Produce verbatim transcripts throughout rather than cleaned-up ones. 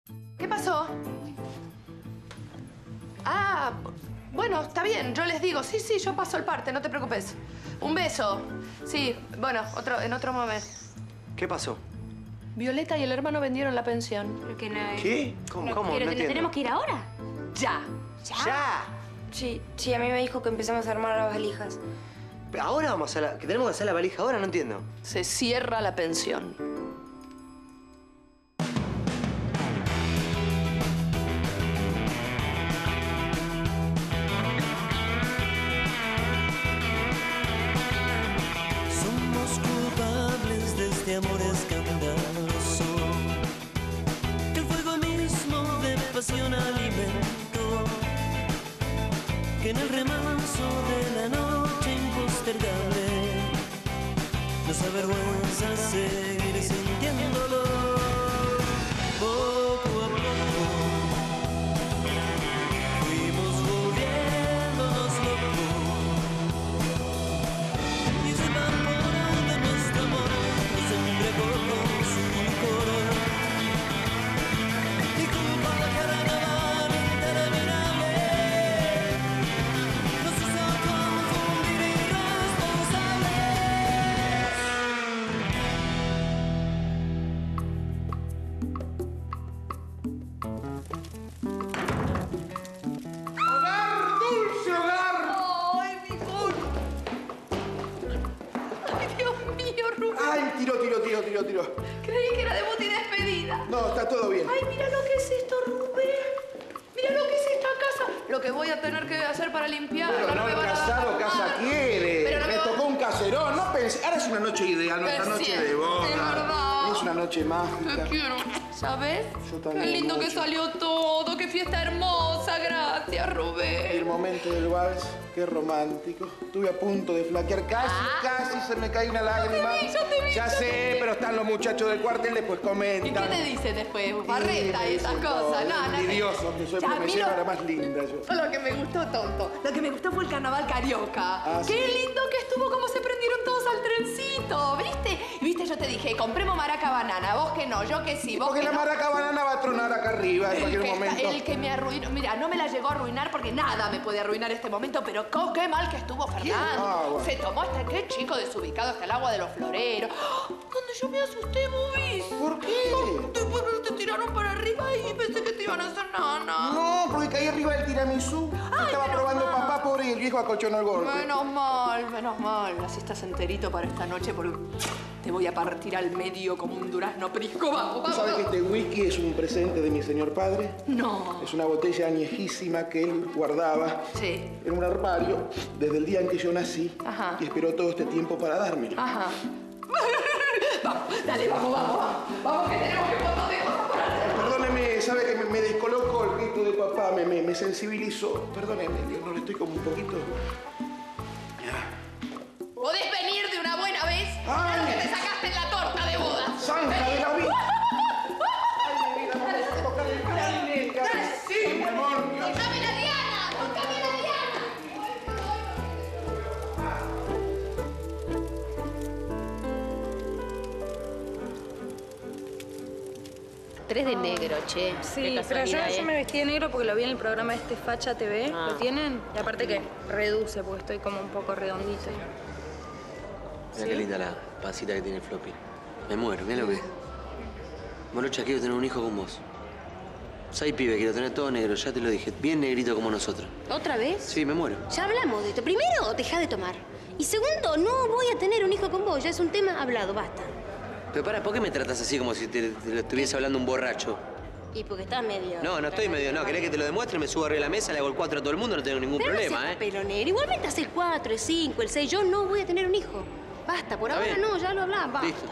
¿Qué pasó? Ah, bueno, está bien. Yo les digo, sí, sí, yo paso el parte, no te preocupes. Un beso. Sí, bueno, otro, en otro momento. ¿Qué pasó? Violeta y el hermano vendieron la pensión. Pero que no es... ¿Qué? ¿Cómo? No, ¿Cómo? ¿Pero No que entiendo. tenemos que ir ahora? Ya. ¿Ya? ¡Ya! Sí, sí, a mí me dijo que empezamos a armar las valijas. Pero ahora vamos a la... ¿Que tenemos que hacer la valija ahora? No entiendo. Se cierra la pensión. Somos culpables de este amor escandaloso, que el fuego mismo de pasión alimentó, que en el remanso de la noche impostergable nos avergüenza seguir sintiéndolo. Poco a poco fuimos volviéndonos locos, y ese vapor de nuestro amor nos embriagó con su licor, y como la carnaval interminable nos hizo confundir irresponsables. ¡Hogar, dulce hogar! ¡Ay, mi gol! ¡Ay, Dios mío, Rubén! ¡Ay, tiro, tiro, tiro, tiro, tiro! Creí que era debut y despedida. No, está todo bien. Ay, mira lo que es esto, Rubén. Mira lo que es esta casa. Lo que voy a tener que hacer para limpiar. Pero no no me el van a dar casado las casa manos. quiere. Pero no Me me va- tocó un caserón. No pensé. Ahora es una noche ideal, nuestra Es noche cierto, de boda. es verdad. Es una noche mágica. Te quiero, ¿sabes? Yo también Qué lindo que mucho. salió todo, qué fiesta hermosa, gracias, Y el Rubén. momento del vals, qué romántico. Estuve a punto de flaquear. Casi, Ah. casi se me cae una lágrima. vi, yo te vi, Ya yo te sé, vi. pero están los muchachos del cuartel, después ¿Y comentan. qué te dice después? Barreta y esas dicen cosas. todo, No, no. envidioso que soy, Ya, porque a me mí lleva lo- la más linda yo. Lo que me gustó, tonto. Lo que me gustó fue el carnaval carioca. Ah, Qué sí. lindo que estuvo, cómo se prendieron todos al trencito, ¿viste? Y viste, yo te dije, compremos maraca banana. Vos que no, yo que sí, vos Porque que la no. maraca banana va a tronar acá arriba en El cualquier que, está- momento. el que me arruinó, mira, no me la llegó a arruinar porque nada me puede arruinar este momento, pero co- qué mal que estuvo Fernando. Ah, bueno. Se tomó hasta qué chico desubicado hasta el agua de los floreros. ¡Ah! Cuando yo me asusté, Bobis. ¿Por qué? Te, te tiraron para arriba y pensé que te iban a hacer nana. No, porque caí arriba del tiramisú. Ay, Estaba menos probando mal. papá, pobre, y el viejo acolchonó el golpe. Menos mal, menos mal. Así estás enterito para esta noche porque te voy a partir al medio como un durazno prisco. Vamos, ¿Tú vamos. sabes que este whisky es un presente de mi señor padre? No. Es una botella añejísima que él guardaba Sí. en un armario desde el día en que yo nací. Ajá. Y esperó todo este tiempo para dármelo. Ajá. Vamos, dale, vamos, vamos, vamos. Vamos, que tenemos que montón de cosas para hacer. Perdóneme, sabe que me, me descolocó el grito de papá, me, me, me sensibilizó. Perdóneme, yo no le estoy como un poquito... ¿Podés venir de una buena vez? Claro que te sacaste en la torta de bodas. ¡Zanja de la vida! ¡Ay, mi vida, vamos a tocar el clarinete! ¡Sí, mi amor! ¡Contame la Diana! ¡Contame la Diana! Tres de negro, che. Sí, Qué pero yo, casualidad, yo ¿eh? me vestí de negro porque lo vi en el programa este Facha T V. Ah. ¿Lo tienen? Y aparte que reduce porque estoy como un poco redondito. Mira qué linda la pancita que tiene Floppy. Me muero, mira lo que es. Morocha, quiero tener un hijo con vos. Soy pibe, quiero tener todo negro, ya te lo dije. Bien negrito como nosotros. ¿Otra vez? Sí, me muero. Ya hablamos de esto. Primero, deja de tomar. Y segundo, no voy a tener un hijo con vos. Ya es un tema hablado, basta. Pero para, ¿por qué me tratas así como si te, te lo estuviese hablando un borracho? Y porque estás medio... No, no estoy medio, no. ¿Querés que te lo demuestre? Me subo arriba de la mesa, le hago el cuatro a todo el mundo, no tengo ningún Pero problema, no seas ¿eh? pelo negro. Igualmente haces el cuatro, el cinco, el seis. Yo no voy a tener un hijo. Basta, por Está ahora bien. no, ya lo hablás, basta. Listo.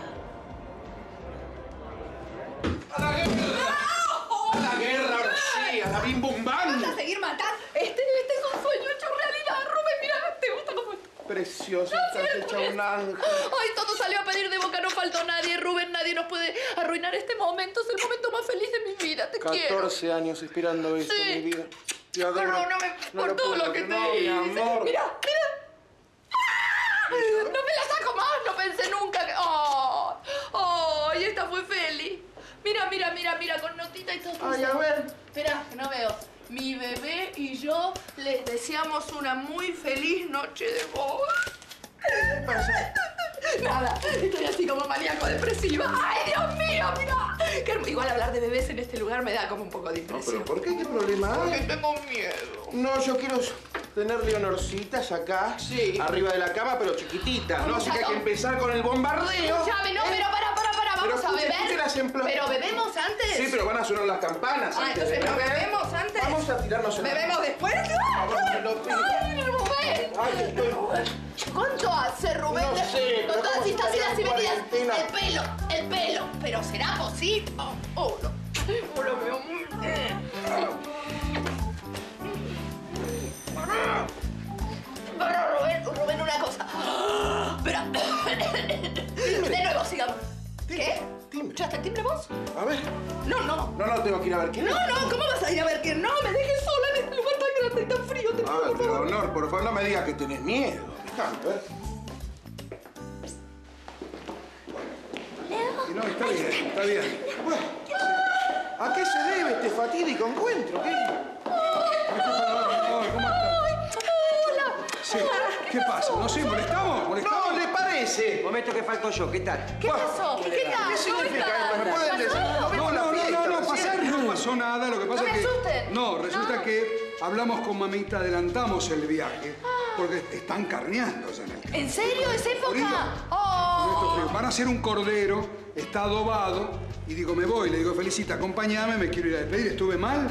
¡A la guerra! ¡A la guerra, ahora sí! ¡A la bim bum bam! ¿Vas a seguir matando? Este, este es un sueño hecho realidad. Rubén, mira, ¿te gusta cómo está? Precioso, estás hecha un ángel. Ay, todo salió a pedir de boca, no faltó nadie. Rubén, nadie nos puede arruinar este momento. Es el momento más feliz de mi vida, te quiero. catorce años esperando esto, Sí. mi vida. Te adoro. Perdóname No por lo todo puedo lo que te creer. hice. No, mi amor. Mira, mira. ¡Ah! No me la saco más, no pensé nunca que... ¡Oh! ¡Oh! Y esta fue Feli. Mira, mi mira, mira, mira, con notita y todo. Ay, a ver. Espera, que no veo. Mi bebé y yo les deseamos una muy feliz noche de boda. ¿Qué pasa? Nada, estoy así como maníaco-depresiva. ¡Ay, Dios mío, mira! Qué hermoso. Igual hablar de bebés en este lugar me da como un poco de No, impresión. pero ¿por qué? ¿Qué problema hay? Porque tengo miedo. No, yo quiero tener leonorcitas acá, Sí. arriba de la cama, pero chiquititas, ¿no? Así que hay que empezar con el bombardeo. Escuchame, no, pero para, para, para, vamos Pero a escuche, beber. escuche las emplo- Pero bebemos antes. Sí, pero van a sonar las campanas. Ah, antes de entonces, ¿no beber. bebemos antes? Vamos a tirarnos en la- ¿Bebemos después? Vamos, ¡Ay, lo pido. ay, Rubén! Ay, estoy... ¿Cuánto hace, Rubén? No sé, pero Con todas ¿cómo estas se idas y llama venidas. cuarentena? El pelo, el pelo. ¿Pero será posible? Oh, oh, no. Oh, lo veo muy bien. Para, Rubén, Rubén, una cosa. Espera. De nuevo, sigamos. ¿Qué? Timbre. ¿Escuchaste el timbre vos? A ver. No, no. No, no, tengo que ir a ver quién es. No, no, ¿cómo vas a ir a ver quién? No, me dejes sola en este lugar tan grande y tan frío. Te pido, Ay, por pero favor. Honor, por favor, no me digas que tenés miedo. Déjame ver. Y no, está bien, está bien. Bueno, ¿a qué se debe este fatídico encuentro? ¿Qué? ¿Cómo estás? Hola. Sí. ¿Qué pasa? ¿No sé? ¿Molestamos? ¿Molestamos? No, ¿le parece? Momento que falto yo, ¿qué tal? ¿Qué pasó? ¿Qué tal? ¿Qué significa esto? ¿Me pueden decir? No vengo No, a la no, no, fiesta, no, no, recién. pasar, no pasó nada. Lo que pasa No es me que. asusten. No, resulta No. que hablamos con mamita, adelantamos el viaje. Porque están carneando ya en el campo. ¿En serio? ¿Es Frío. época? Con estos ¡Oh! fríos. Van a hacer un cordero, está adobado. Y digo, me voy. Le digo, Felicita, acompáñame, me quiero ir a despedir. ¿Estuve mal?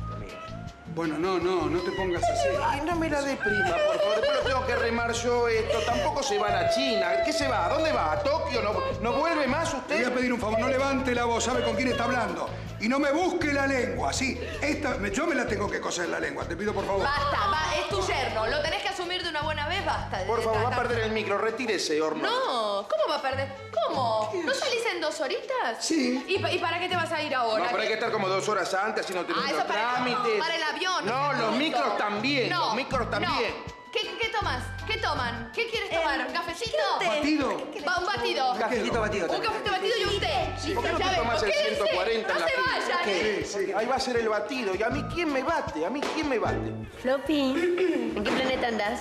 Bueno, no, no, no te pongas así. Ay, no me la deprima, por favor. Después lo tengo que remar yo esto. Tampoco se va a la China. ¿Qué se va? ¿A dónde va? ¿A Tokio? ¿No, no vuelve más Te usted? voy a pedir un favor, no levante la voz, sabe con quién está hablando. Y no me busque la lengua, ¿sí? Esta, me- yo me la tengo que coser la lengua, te pido por favor. Basta, va, es tu yerno. Lo tenés que asumir de una buena vez, basta. de Por favor, va a tratar- perder el micro. Retírese, Horno. No, ¿cómo va a perder? ¿Cómo? ¿No salís en dos horitas? Sí. ¿Y, pa- y para qué te vas a ir ahora? No, pero hay que estar como dos horas antes, así no tenemos Ah, eso los para, trámites. para el avión. No, es los eso. micros también. No, Los micros también. no. ¿Qué, ¿Qué tomas? ¿Qué toman? ¿Qué quieres tomar? ¿Un cafecito? ¿Batido? Va, un batido. Cafecito batido Un también. cafecito batido y un té. ¿Por qué no te Ya ven, tomás el quédense. ciento cuarenta en No la se fila? vayan, ¿eh? Sí, sí. Ahí va a ser el batido. ¿Y a mí quién me bate? ¿A mí quién me bate? Floppy, ¿en qué planeta andás?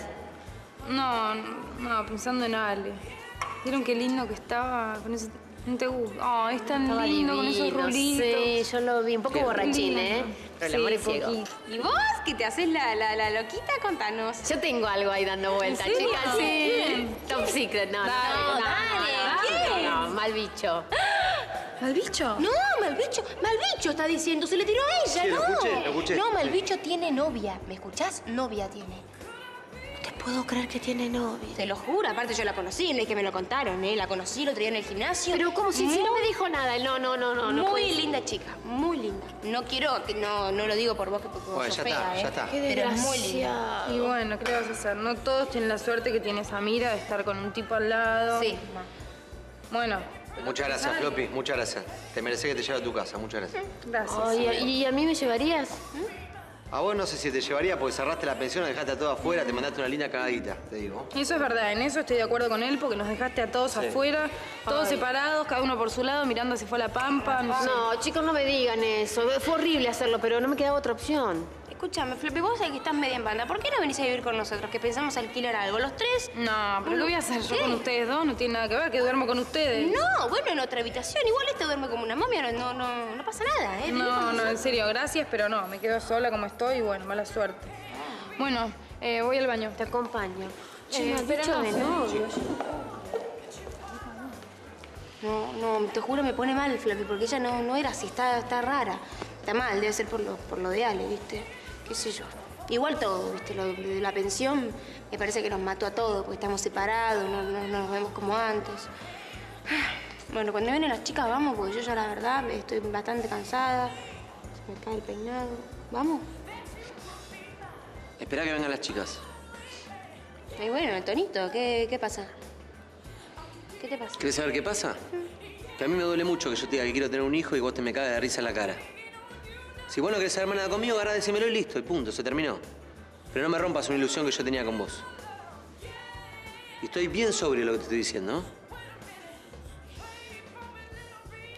No, no, pensando en Ale. ¿Vieron qué lindo que estaba con ese... ¿No te gusta? Oh, es tan Estaba lindo con esos divino, rulitos. Sí, yo lo vi un poco Qué borrachín, lindo. ¿eh? Pero el Sí, amor es ciego. poquito. ¿Y vos que te haces la, la, la loquita? Contanos. Yo tengo algo ahí dando vueltas, ¿En serio? chicas. Sí. ¿Quién? Top secret, no, no, Dale, no, no, dale, no, ¿quién? no, no, mal bicho. ¿Al bicho? No, mal bicho, mal bicho está diciendo, se le tiró a ella, Sí, lo no. escuché, lo escuché. No, mal bicho tiene novia, ¿me escuchás? Novia tiene. No te puedo creer que tiene novia. Te lo juro, aparte yo la conocí, no es que me lo contaron, ¿eh? La conocí, lo traía en el gimnasio. Pero como si, si no Muy- me dijo nada, no, no, no, no. no muy puede ser. linda chica, muy linda. No quiero, que no, no lo digo por vos que porque vos Bueno, sos ya fea, está, ¿eh? ya está. Qué Pero es muy linda. desgraciado. Y bueno, ¿qué le vas a hacer? No todos tienen la suerte que tiene Samira de estar con un tipo al lado. Sí. Bueno. Muchas gracias, Floppy, muchas gracias. Te mereces que te lleve a tu casa, muchas gracias. Gracias. Ay, ¿y a mí me llevarías? A vos no sé si te llevaría porque cerraste la pensión, dejaste a todo afuera, te mandaste una linda cagadita, te digo. Eso es verdad, en eso estoy de acuerdo con él porque nos dejaste a todos afuera, todos separados, cada uno por su lado, mirando si fue a la pampa, no sé. No, chicos, no me digan eso. Fue horrible hacerlo, pero no me quedaba otra opción. Escúchame, Floppy, vos sabés que estás media en banda. ¿Por qué no venís a vivir con nosotros? Que pensamos alquilar algo. Los tres. No, pero ¿qué voy a hacer yo ¿Qué? con ustedes dos? No tiene nada que ver, que duermo con ustedes. No, bueno, en otra habitación. Igual este duerme como una momia, no, no, no, no pasa nada, ¿eh? Vení con No, no, nosotros. en serio, gracias, pero no, me quedo sola como estoy y bueno, mala suerte. Bueno, eh, voy al baño. Te acompaño. Che, Eh, me has pero dicho no de sé. novio. No, no, te juro me pone mal, Floppy, porque ella no, no era así, está, está rara. Está mal, debe ser por lo, por lo de Ale, ¿viste? Qué sé yo. Igual todo, ¿viste? Lo de la pensión me parece que nos mató a todos, porque estamos separados, no, no- no nos vemos como antes. Bueno, cuando vienen las chicas vamos, porque yo ya la verdad estoy bastante cansada. Se me cae el peinado. ¿Vamos? Esperá que vengan las chicas. Y bueno, Tonito, ¿qué, qué pasa? ¿Qué te pasa? ¿Querés saber qué pasa? Que a mí me duele mucho que yo te diga que quiero tener un hijo y vos te me cagas de risa en la cara. Si vos no querés saber más nada conmigo, agarrá, decímelo y listo, y punto, se terminó. Pero no me rompas una ilusión que yo tenía con vos. Y estoy bien sobre lo que te estoy diciendo, ¿no?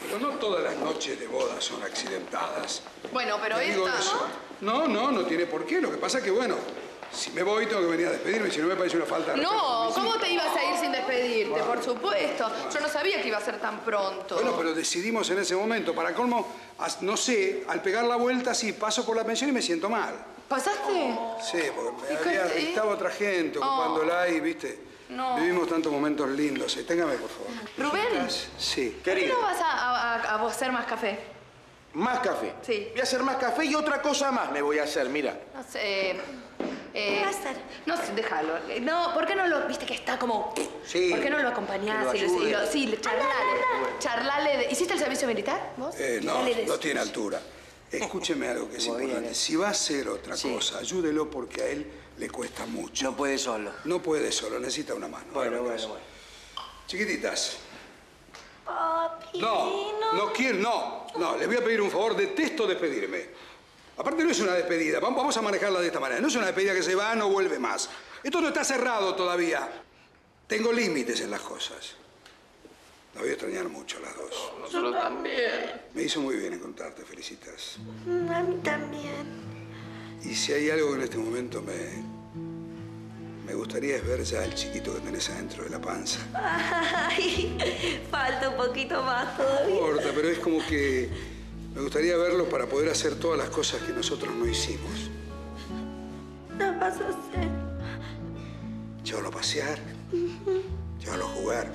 Pero no todas las noches de boda son accidentadas. Bueno, pero Te digo esta, eso. ¿no? No, no, no tiene por qué. Lo que pasa es que, bueno, si me voy tengo que venir a despedirme, si no me parece una falta de respeto. No, ¿cómo te ibas a ir sin despedirte? Por supuesto. Yo no sabía que iba a ser tan pronto. Bueno, pero decidimos en ese momento. Para colmo, as- no sé, al pegar la vuelta, sí, paso por la pensión y me siento mal. ¿Pasaste? Sí, porque ¿Y había, qué- estaba otra gente ocupándola y, viste, No. vivimos tantos momentos lindos. Sí, téngame, por favor. Rubén, Sí. ¿por qué Querida. no vas a, a- a- a hacer más café? Más café. Sí. Voy a hacer más café y otra cosa más me voy a hacer, mira. No sé. Eh, ¿Qué va a hacer? No sé, déjalo. Eh, No, ¿por qué no lo, viste que está como... Sí. ¿Por qué no lo acompañás? Que lo y lo, y lo- ayude. sí, le- charlale. Charlale. de- ¿Hiciste el servicio militar, vos? Eh, no, Dale de no eso. tiene altura. Escúcheme algo que es importante. Si va a hacer otra Sí. cosa, ayúdelo porque a él le cuesta mucho. No puede solo. No puede solo, necesita una mano. Bueno, Hágame bueno, caso. bueno. Chiquititas. Papi, No, no quiero, no, no. Les voy a pedir un favor, detesto despedirme. Aparte no es una despedida, vamos vamos a manejarla de esta manera. No es una despedida que se va, no vuelve más. Esto no está cerrado todavía. Tengo límites en las cosas. La voy a extrañar mucho a las dos. Nosotros también. Me hizo muy bien encontrarte, felicitas. Mm, a mí también. Y si hay algo que en este momento me, me gustaría es ver ya el chiquito que tenés adentro de la panza. Ay, falta un poquito más No todavía. importa, pero es como que me gustaría verlo para poder hacer todas las cosas que nosotros no hicimos. ¿Qué vas a hacer? Llévalo a pasear, llévalo a jugar.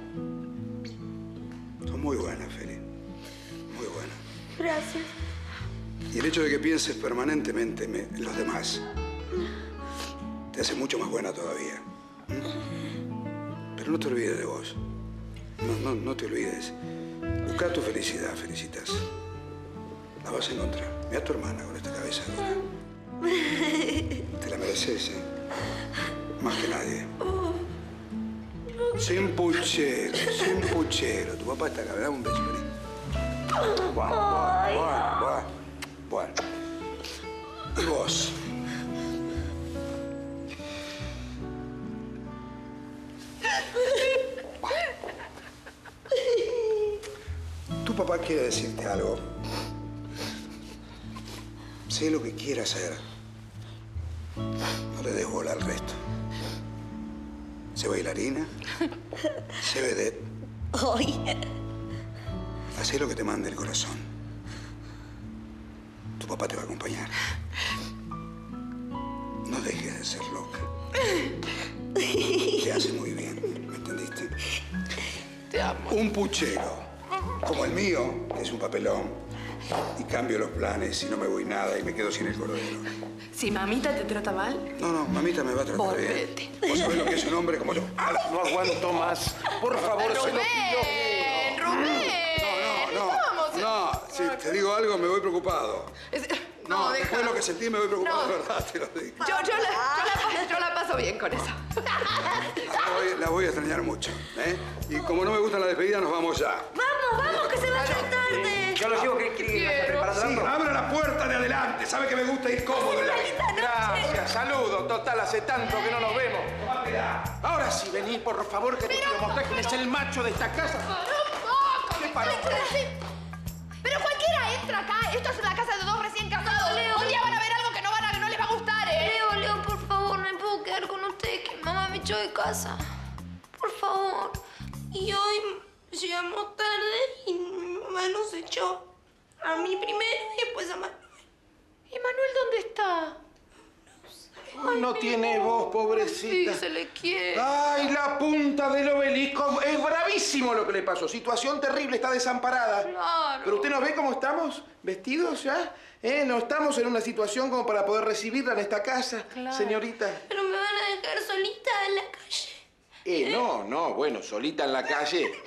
Son muy buenas, Feli. Muy buenas. Gracias. Y el hecho de que pienses permanentemente me- en los demás te hace mucho más buena todavía. ¿Mm? Pero no te olvides de vos. No, no, no te olvides. Busca tu felicidad, felicitas. La vas a encontrar. Mira a tu hermana con esta cabeza dura. Te la mereces, ¿eh? Más que nadie. Sin puchero, sin puchero. Tu papá está acá, dame un beso, vení. Bueno, bueno, bueno, bueno. ¿Y vos? Tu papá quiere decirte algo. Sé lo que quiera hacer. No le des bola al resto. Sé bailarina, sé vedette. Ay, Hacé lo que te mande el corazón. Tu papá te va a acompañar. No dejes de ser loca. Te hace muy bien, ¿me entendiste? Te amo. Un puchero, como el mío, que es un papelón, y cambio los planes y no me voy nada y me quedo sin el cordero. Si mamita te trata mal, No, no, mamita me va a tratar Volvete. bien. Vos sabés lo que es un hombre como yo. No aguanto más. Por favor, se lo pido. Rubén, Rubén. No, Vamos. no, no, si te digo algo me voy preocupado. Es- No, No, después deja. de lo que sentí me voy preocupado, No. de verdad, te lo digo. Yo, yo, la, yo, la, pa- yo la paso bien con eso. La voy, la voy a extrañar mucho, ¿eh? Y como no me gusta la despedida, nos vamos ya. vamos, vamos, que se va a hacer tarde. Yo lo llevo que quiere preparar Sí, abra la puerta de adelante. Sabe que me gusta ir cómodo en la vida. Gracias, saludos. Total, hace tanto que no nos vemos. Ahora sí, vení, por favor, que te quiero mostrar quién es el macho de esta casa. ¿Qué paró? Pero cualquiera entra acá. Esto es la casa de dos recién casados. Un día van a ver algo que no, van a, no les va a gustar, ¿eh? Leo, Leo, por favor, no me puedo quedar con usted, que mamá me echó de casa. Por favor. Y hoy llegamos tarde y mi mamá nos echó. A mí primero y después a Manuel. ¿Y Manuel dónde está? No tiene voz, pobrecita. Sí, se le quiere. Ay, la punta del obelisco. Es bravísimo lo que le pasó. Situación terrible, está desamparada. Claro. Pero usted nos ve cómo estamos, vestidos ya. ¿Eh? No estamos en una situación como para poder recibirla en esta casa, Claro. señorita. Pero me van a dejar solita en la calle. Eh, no, no, bueno, solita en la calle. Tiene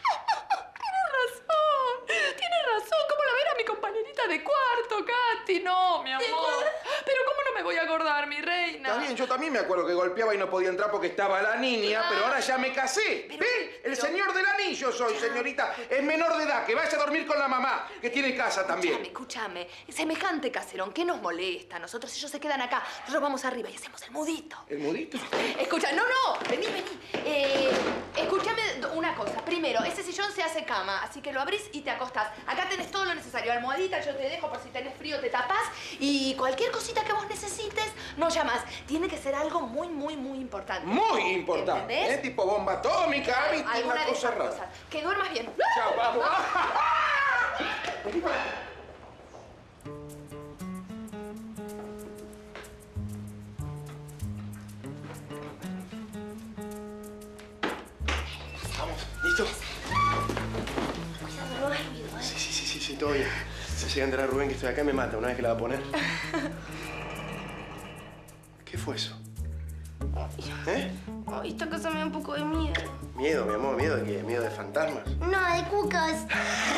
razón. Tiene razón. ¿Cómo la ven a mi compañerita de cuarto, Katy? No, mi amor. Pero ¿cómo no me voy a acordar, mi reina? Está bien, yo también me acuerdo que golpeaba y no podía entrar porque estaba la niña, pero ahora ya me casé. ¿Ve? El señor del anillo soy, señorita. Es menor de edad, que vaya a dormir con la mamá, que tiene casa también. Escúchame, escúchame. Semejante caserón, ¿qué nos molesta? Nosotros, ellos se quedan acá. Nosotros vamos arriba y hacemos el mudito. ¿El mudito? Escucha, no, no, vení, vení. Eh, escúchame una cosa. Primero, ese sillón sillón se hace cama, así que lo abrís y te acostás. Acá tenés todo lo necesario. Almohadita yo te dejo por si tenés frío, te tapás. Y cualquier cosita que vos necesites, nos llamás. Tiene que ser algo muy, muy, muy importante. Muy importante. ¿Entendés? ¿Eh? Tipo bomba atómica, ¿viste? Alguna Una de cosa esas rara. cosas. Que duermas bien. Chao, vamos. Vamos, ¿listo? Sí, sí, sí, sí, sí, todo bien. Se llega a enterar Rubén que estoy acá y me mata una vez que la va a poner. ¿Qué fue eso? ¿Eh? Ay, esta casa me da un poco de miedo. Miedo, mi amor, miedo de qué? Miedo de fantasmas. No, de cucas.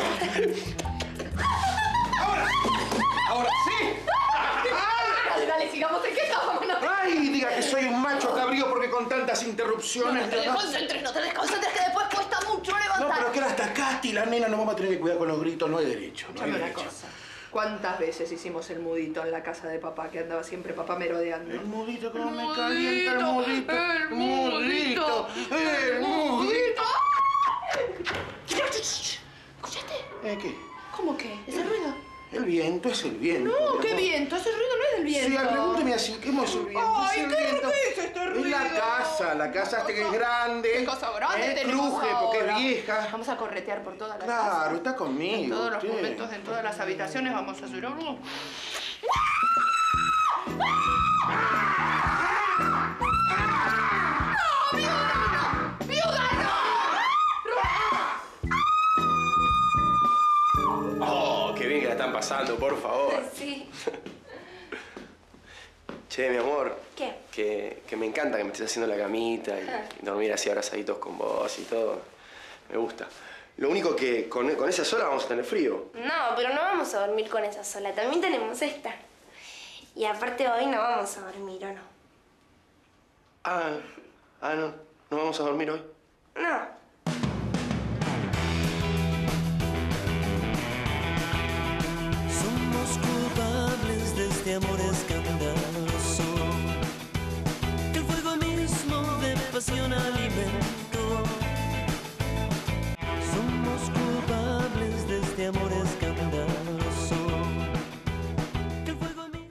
¡Ahora sí! Dale, dale, sigamos. ¿En qué estábamos? No te, ¡Ay! Diga que soy un macho cabrío porque con tantas interrupciones... no te desconcentres, no te desconcentres, que después cuesta mucho levantar. No, pero que era hasta Casti, la nena, no vamos a tener que cuidar con los gritos, no hay derecho. No hay Escúchame una derecho. cosa. ¿Cuántas veces hicimos el mudito en la casa de papá, que andaba siempre papá merodeando? El mudito, cómo me calienta el mudito. El mudito. El mudito. ¿Escuchaste? ¿Eh, qué? ¿Cómo qué? ¿Ese ruido? El viento es el viento. No, mi ¿qué amor. viento? Ese ruido no es del viento. Sí, pregúnteme así, ¿qué es el viento? Ay, es el ¿qué- viento. qué es este ruido? Es la casa, la casa este que es grande. ¿Qué cosa grande eh, tenemos cruje porque ahora? es vieja. Vamos a corretear por toda la casa. Claro, está conmigo. En todos los usted. momentos, en todas las habitaciones vamos a hacer algo. Oh, qué bien que la están pasando, por favor. Sí. Che, mi amor. ¿Qué? Que, que me encanta que me estés haciendo la camita y, Ah. y dormir así abrazaditos con vos y todo. Me gusta. Lo único que con, con esa sola vamos a tener frío. No, pero no vamos a dormir con esa sola. También tenemos esta. Y aparte hoy no vamos a dormir, ¿o no? Ah, ah, no. ¿No vamos a dormir hoy? No. Somos culpables de este amor escandaloso, que el fuego mismo de pasión alimentó. Somos culpables de este amor escandaloso, que el fuego mismo...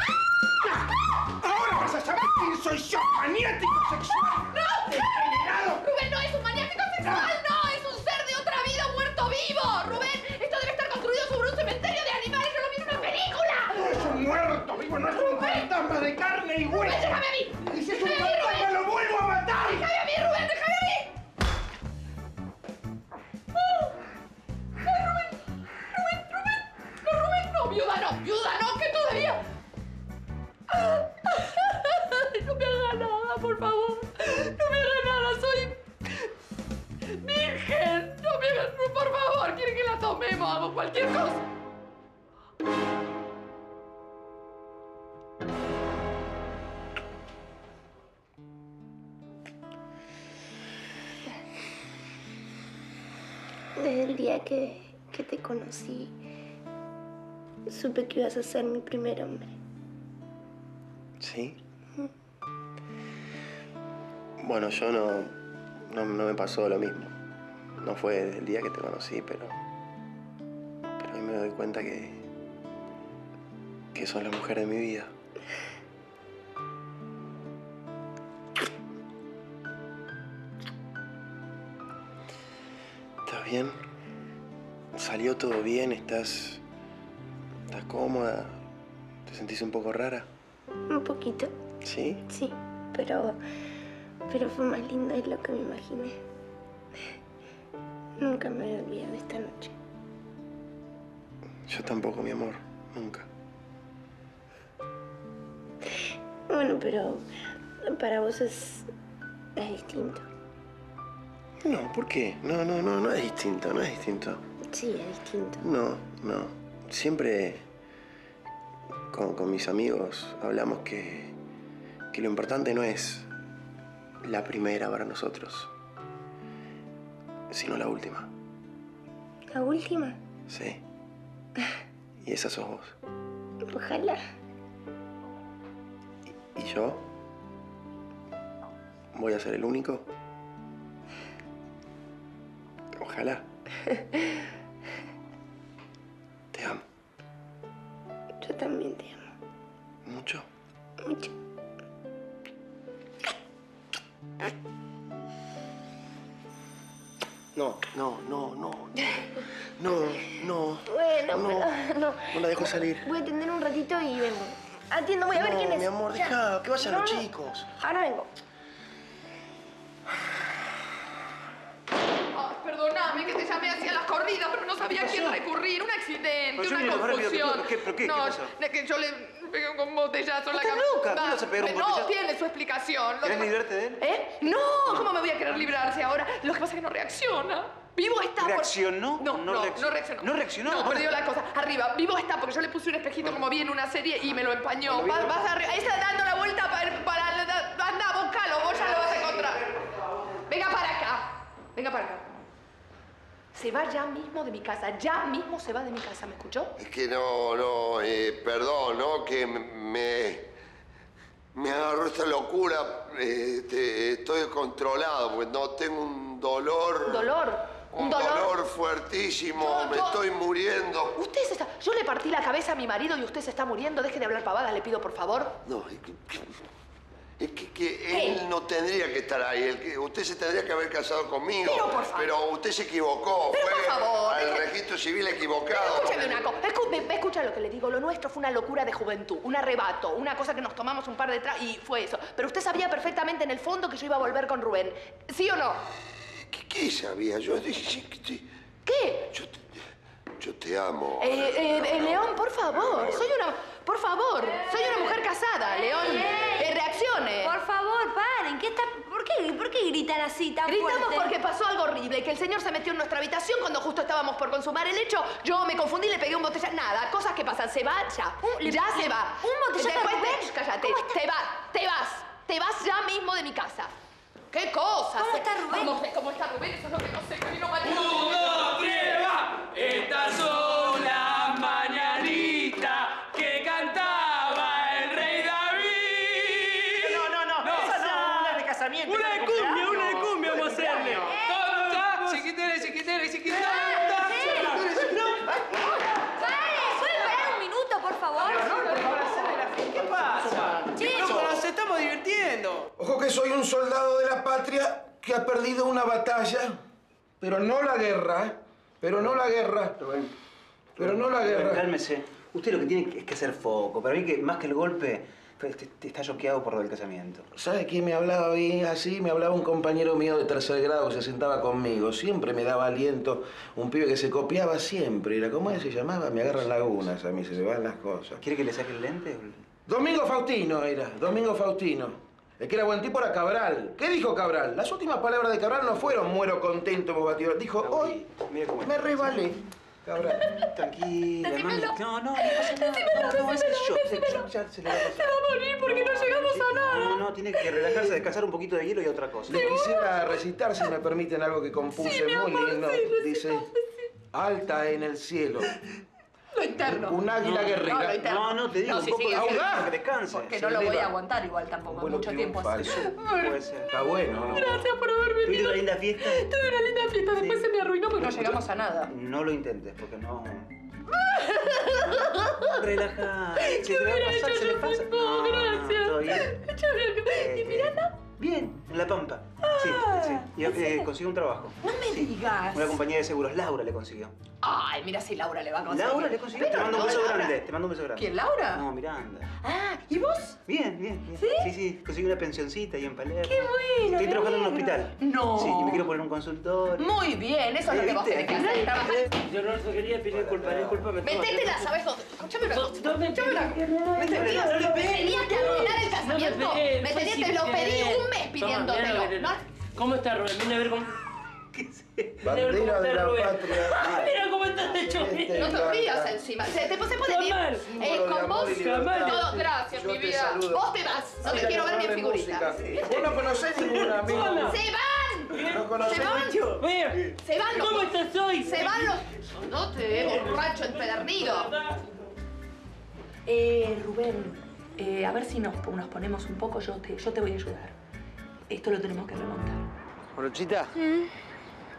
Ahora vas a saber quién soy yo, maniático sexual. ¡No! ¡Degenerado! ¡Rubén no es un maniático sexual! ¡No! ¡Es un ser de otra vida muerto vivo! ¡Rubén! Esto debe estar construido sobre un cementerio de animales. ¡Yo lo vi en una película! No es un muerto vivo, no es un fantasma de carne y hueso. ¡Déjame a mí! Y si es un ¡Déjame a mí, fantasma, Rubén! lo vuelvo a matar. ¡Déjame a mí, Rubén! ¡Déjame a mí! ¡Ay, Rubén! ¡Rubén! ¡Rubén! ¡No, Rubén! ¡No, viuda no! ¡Viuda no! ¡Que todavía! No me haga nada, por favor. No me haga nada, soy... virgen. No me haga... Por favor, quiere que la tomemos, hago cualquier cosa. Desde el día que, que te conocí, supe que ibas a ser mi primer hombre. ¿Sí? Bueno, yo no, no, no me pasó lo mismo. No fue desde el día que te conocí, pero... Pero hoy me doy cuenta que... que sos la mujer de mi vida. ¿Estás bien? ¿Salió todo bien? ¿Estás... estás cómoda? ¿Te sentís un poco rara? Un poquito, ¿Sí? sí, pero, pero fue más lindo de lo que me imaginé. Nunca me voy a olvidar de esta noche. Yo tampoco, mi amor. Nunca. Bueno, pero para vos es, es distinto. No, ¿por qué? No, no, no, no es distinto, no es distinto. Sí, es distinto. No, no. Siempre con, con mis amigos hablamos que, que lo importante no es la primera para nosotros, sino la última. ¿La última? Sí. Y esa sos vos. Ojalá. ¿Y yo? ¿Voy a ser el único? Ojalá. Te amo. Yo también te amo. ¿Mucho? Mucho. No, no, no, no. No, no. Bueno, no, pero no. No la dejo salir. Voy a atender un ratito y vengo. Atiendo, voy a ver No, quién es. mi amor, Ya. deja, que vayan No, los no. chicos. Ahora vengo. Ay, perdóname que te llamé así a las corridas, pero no sabía a quién recurrir. Un accidente, Pero yo una ni lo rápido que confusión. todo. ¿Qué- pero qué- no, qué pasó? es que yo le pegué un botellazo en la ¿Estás cabeza. loca? ¿Cómo le vas a pegar un No, botellazo? tiene su explicación. Lo ¿Querés que- librarte de él? ¿Eh? No, ¿cómo me voy a querer librarse ahora? Lo que pasa es que no reacciona. Vivo está por- ¿Reaccionó? No, No no, reaccionó. no reaccionó. ¿No reaccionó? No, perdió la cosa. Arriba, vivo está porque yo le puse un espejito como vi en una serie y me lo empañó. Vas, vas arriba. Ahí está dando la vuelta para... para anda, búscalo, vos ya lo vas a encontrar. Venga para acá. Venga para acá. Se va ya mismo de mi casa. Ya mismo se va de mi casa, ¿me escuchó? Es que no, no, eh, perdón, ¿no? Que me, me agarró esta locura. Este, estoy controlado, pues no tengo un dolor. ¿Dolor? Un ¿Un dolor? dolor fuertísimo, Yo- me yo- estoy muriendo. Usted se está... Yo le partí la cabeza a mi marido y usted se está muriendo. Deje de hablar pavadas, le pido por favor. No, es que, es que, que él no tendría que estar ahí. El que, usted se tendría que haber casado conmigo. Pero, por favor. Pero usted se equivocó. Pero, Fue por favor, al deje- registro civil equivocado. Escúchame una cosa. Escu- me- me escucha lo que le digo. Lo nuestro fue una locura de juventud, un arrebato, una cosa que nos tomamos un par de tra... y fue eso. Pero usted sabía perfectamente en el fondo que yo iba a volver con Rubén. ¿Sí o no? ¿Qué, qué sabía? Yo dije que te- ¿Qué? Yo te, yo te amo. Eh, eh, eh, León, por favor. Soy una... Por favor. Soy una mujer casada, León. Eh, reaccione. Por favor, paren. ¿Qué está... ¿Por qué, ¿Por qué gritan así tan Gritamos fuerte? porque pasó algo horrible, que el señor se metió en nuestra habitación cuando justo estábamos por consumar el hecho. Yo me confundí, le pegué un botellazo. Nada, cosas que pasan. Se va ya. Un- ya le- se va. un botellazo Después a Rubén. te- cállate. ¿Cómo está? Te vas, te vas. Te vas ya mismo de mi casa. ¿Qué cosas? ¿Cómo está Rubén? Vamos, ¿cómo está Rubén? Eso es lo que no sé, que vino mañana. ¡Uno, prueba! Estas son las mañanitas que cantaba el rey David. No, no, no, esas no, una de casamiento. Una esa de de cumbia, cumpleaños. una de cumbia vamos a hacerle. Tonta, chiquitere, chiquitere, chiquitere. ¡Paren! ¿Pueden parar un minuto, por favor? ¿Qué pasa? Chicos. Loco, nos estamos divirtiendo. Ojo que soy un soldado de la patria que ha perdido una batalla, pero no la guerra, ¿eh? Pero no la guerra. Pero no la guerra. Cálmese. Usted lo que tiene es que hacer foco. Para mí que más que el golpe, te, te está choqueado por lo del casamiento. ¿Sabe quién me hablaba bien así? Me hablaba un compañero mío de tercer grado que se sentaba conmigo. Siempre me daba aliento. Un pibe que se copiaba siempre. Era, ¿cómo se llamaba? Me agarran lagunas a mí, se me van las cosas. ¿Quiere que le saque el lente? Domingo Faustino era, Domingo Faustino. El que era buen tipo era Cabral. ¿Qué dijo Cabral? Las últimas palabras de Cabral no fueron muero contento, hemos batido. Dijo, hoy me resbalé. Cabral. Tranquila, mami. Decímelo. No, no, no pasa nada. No, no, es el shock. Se, ya se le va a pasar. Se va a morir porque no llegamos a nada. No, no, tiene que relajarse, descansar un poquito de hielo y otra cosa. Le quisiera recitar, si me permiten, algo que compuse Sí, mi muy amor, lindo. sí, recitame, Dice, alta en el cielo, Lo interno. un águila No, guerrera. No, lo interno. No, no, te digo, No, un sí, poco sí, de es hielo audaz. para que descanse. Porque Se no lo voy eleva. a aguantar igual tampoco, Vuelo mucho tiempo así. triunfal. Puede ser. Está bueno, ¿no? Gracias por haber ¿Tuviste venido. una linda fiesta? Tuve una linda fiesta, después Sí. se me arruinó porque no llegamos a nada. No lo intentes, porque no... Relaja. Se te va a pasar, se le pasa. No, gracias. ¿todo bien? ¿Y Miranda? Bien, en La Pampa. Sí, sí. Y eh, consiguió un trabajo. No me digas. Una compañía de seguros, Laura le consiguió. Ay, mira si Laura le va a conseguir. Laura le consiguió. Te Pero mando un no, beso Laura. grande. Te mando un beso grande. ¿Quién, Laura? No, Miranda. Ah, ¿y vos? Bien, bien, bien. ¿Sí? Sí, sí. Conseguí una pensioncita ahí en Palermo. ¡Qué bueno! Estoy me trabajando en un alegro. hospital. No. Sí, y me quiero poner un consultorio. Muy bien, eso es lo que vos tenés que hacer. Trabajar. Yo no te quería pedir disculpas, discúlpame. Métetela, ¿sabes dónde? Escúchame una cosa. No me Escúchame una cosa. ¿Me entendías? No le pegué, Tenías que arruinar el casamiento. No me pegué, ¿Me fue entendías? sin Te lo pedí querer. un mes Toma, pidiéndotelo. mira, ¿No? ¿Cómo está Rubén? Vine a ver cómo... Bandera de la patria. Mira cómo estás hecho. No te rías encima. Se, te, se puede ir. Jamal. Eh, Símbolo de con amor vos. y libertad. Todo, gracias, Yo mi te vida. saludo. Vos te vas. No te Mira, quiero ver ni en ponme figurita. música. Vos no conocés ninguna, amigo. ¡Se van! No conocés. ¡Se van! Mira, ¡Se van los... ¿cómo estás hoy? ¡Se van los... No te borracho empedernido. Eh, Rubén, eh, a ver si nos, nos ponemos un poco. Yo te, yo te voy a ayudar. Esto lo tenemos que remontar. Morochita.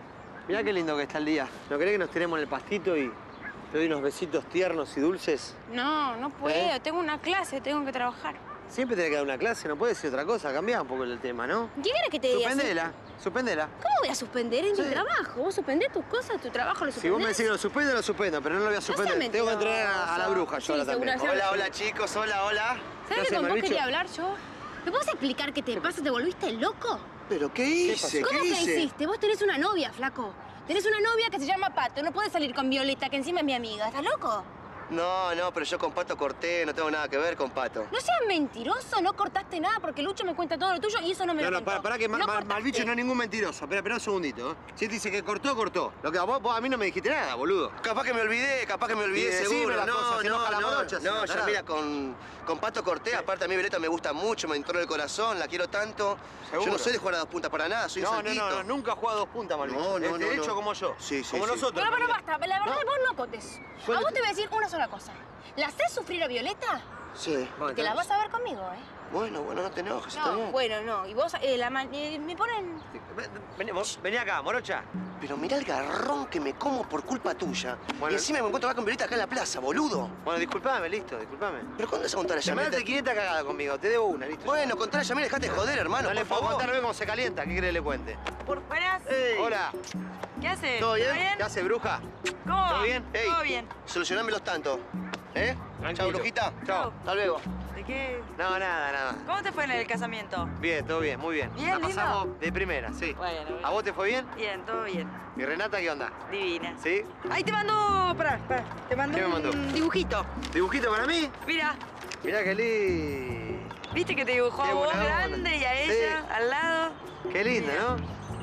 Mirá qué lindo que está el día. ¿No querés que nos tiremos en el pastito y te doy unos besitos tiernos y dulces? No, no puedo. ¿Eh? Tengo una clase, tengo que trabajar. Siempre tenés que dar una clase, no puede ser otra cosa. Cambiá un poco el tema, ¿no? ¿Qué querés que te diga? Suspendela, suspendela. ¿Cómo voy a suspender? Es Sí. mi trabajo. Vos suspendés tus cosas, tu trabajo lo suspendés. Si vos me decís que lo suspendo, lo suspendo, pero no lo voy a suspender. seas Tengo que entrenar a, a la mentiroso. bruja yo Sí, ahora también. seguro, Hola, seguro. hola chicos, hola, hola. ¿Sabés ¿Qué que haces, con vos Malvicho? quería hablar yo? ¿Me puedes explicar qué te pasa? ¿Te volviste loco? ¿Pero qué hice? ¿Cómo ¿Qué que hice? hiciste? Vos tenés una novia, flaco. Tenés una novia que se llama Pato. No puedes salir con Violeta, que encima es mi amiga. ¿Estás loco? No, no, pero yo con Pato corté, no tengo nada que ver con Pato. No seas mentiroso, no cortaste nada porque Lucho me cuenta todo lo tuyo y eso no me No, lo no, contó. para, para que No Ma- Ma- cortaste. Malvicho no es ningún mentiroso. Espera, espera un segundito. ¿eh? Si él dice que cortó, cortó. Lo que vos, vos a mí no me dijiste nada, boludo. Capaz que me olvidé, capaz que me olvidé, Y decime seguro. las No, cosas, se enoja la no, morocha, no, señor ya tarado. mira, con, con Pato corté. Aparte a mí Violeta me gusta mucho, me entró en el corazón, la quiero tanto. ¿Seguro? Yo no soy de jugar a dos puntas para nada, soy un No, no, saltito. no, no, nunca he jugado dos puntas, Malvicho. No, no, es no, derecho no. como yo. Sí, sí, como sí. nosotros. Pero, pero Malvicho. basta, la verdad vos no cotes. A ¿Cuál- vos te voy a decir una sola cosa. ¿La haces sufrir a Violeta? Sí. Y te la vas a ver conmigo, ¿eh? Bueno, bueno, no te enojes, está No, bien. bueno, no. Y vos, eh, la ma- eh, me ponen... Vení, vos- vení acá, morocha. Pero mirá el garrón que me como por culpa tuya. Bueno. Y encima me encuentro acá con Violeta acá en la plaza, boludo. Bueno, disculpame, listo, disculpame. ¿Pero cuándo vas a contar a Me Yamila? mandaste quinientas cagadas conmigo, te debo una, listo. Bueno, contar a Yamila, dejate de joder, hermano, No le por puedo favor. contar, ve cómo se calienta. ¿Qué crees que le cuente? Por buenas. Ey. Hola. ¿Qué haces? ¿Todo bien? bien? ¿Qué hace, bruja? ¿Cómo va? ¿Todo bien? Ey, Todo bien. solucionámelos tanto. ¿Eh? Tranquilo. Chao, brujita. Chao. Hasta luego. ¿De qué? No, nada, nada. ¿Cómo te fue en el casamiento? Bien, todo bien, muy bien. Bien, La lindo. pasamos de primera, sí. Bueno, bueno. ¿A vos te fue bien? Bien, todo bien. ¿Y Renata qué onda? Divina. ¿Sí? Ahí te mando... Pará, pará. Te mando ¿Qué me un mandó? dibujito. ¿Dibujito para mí? Mira, Mirá qué lindo. ¿viste que te dibujó Qué a vos buena onda. grande y a Sí. ella al lado? Qué lindo, ¿no?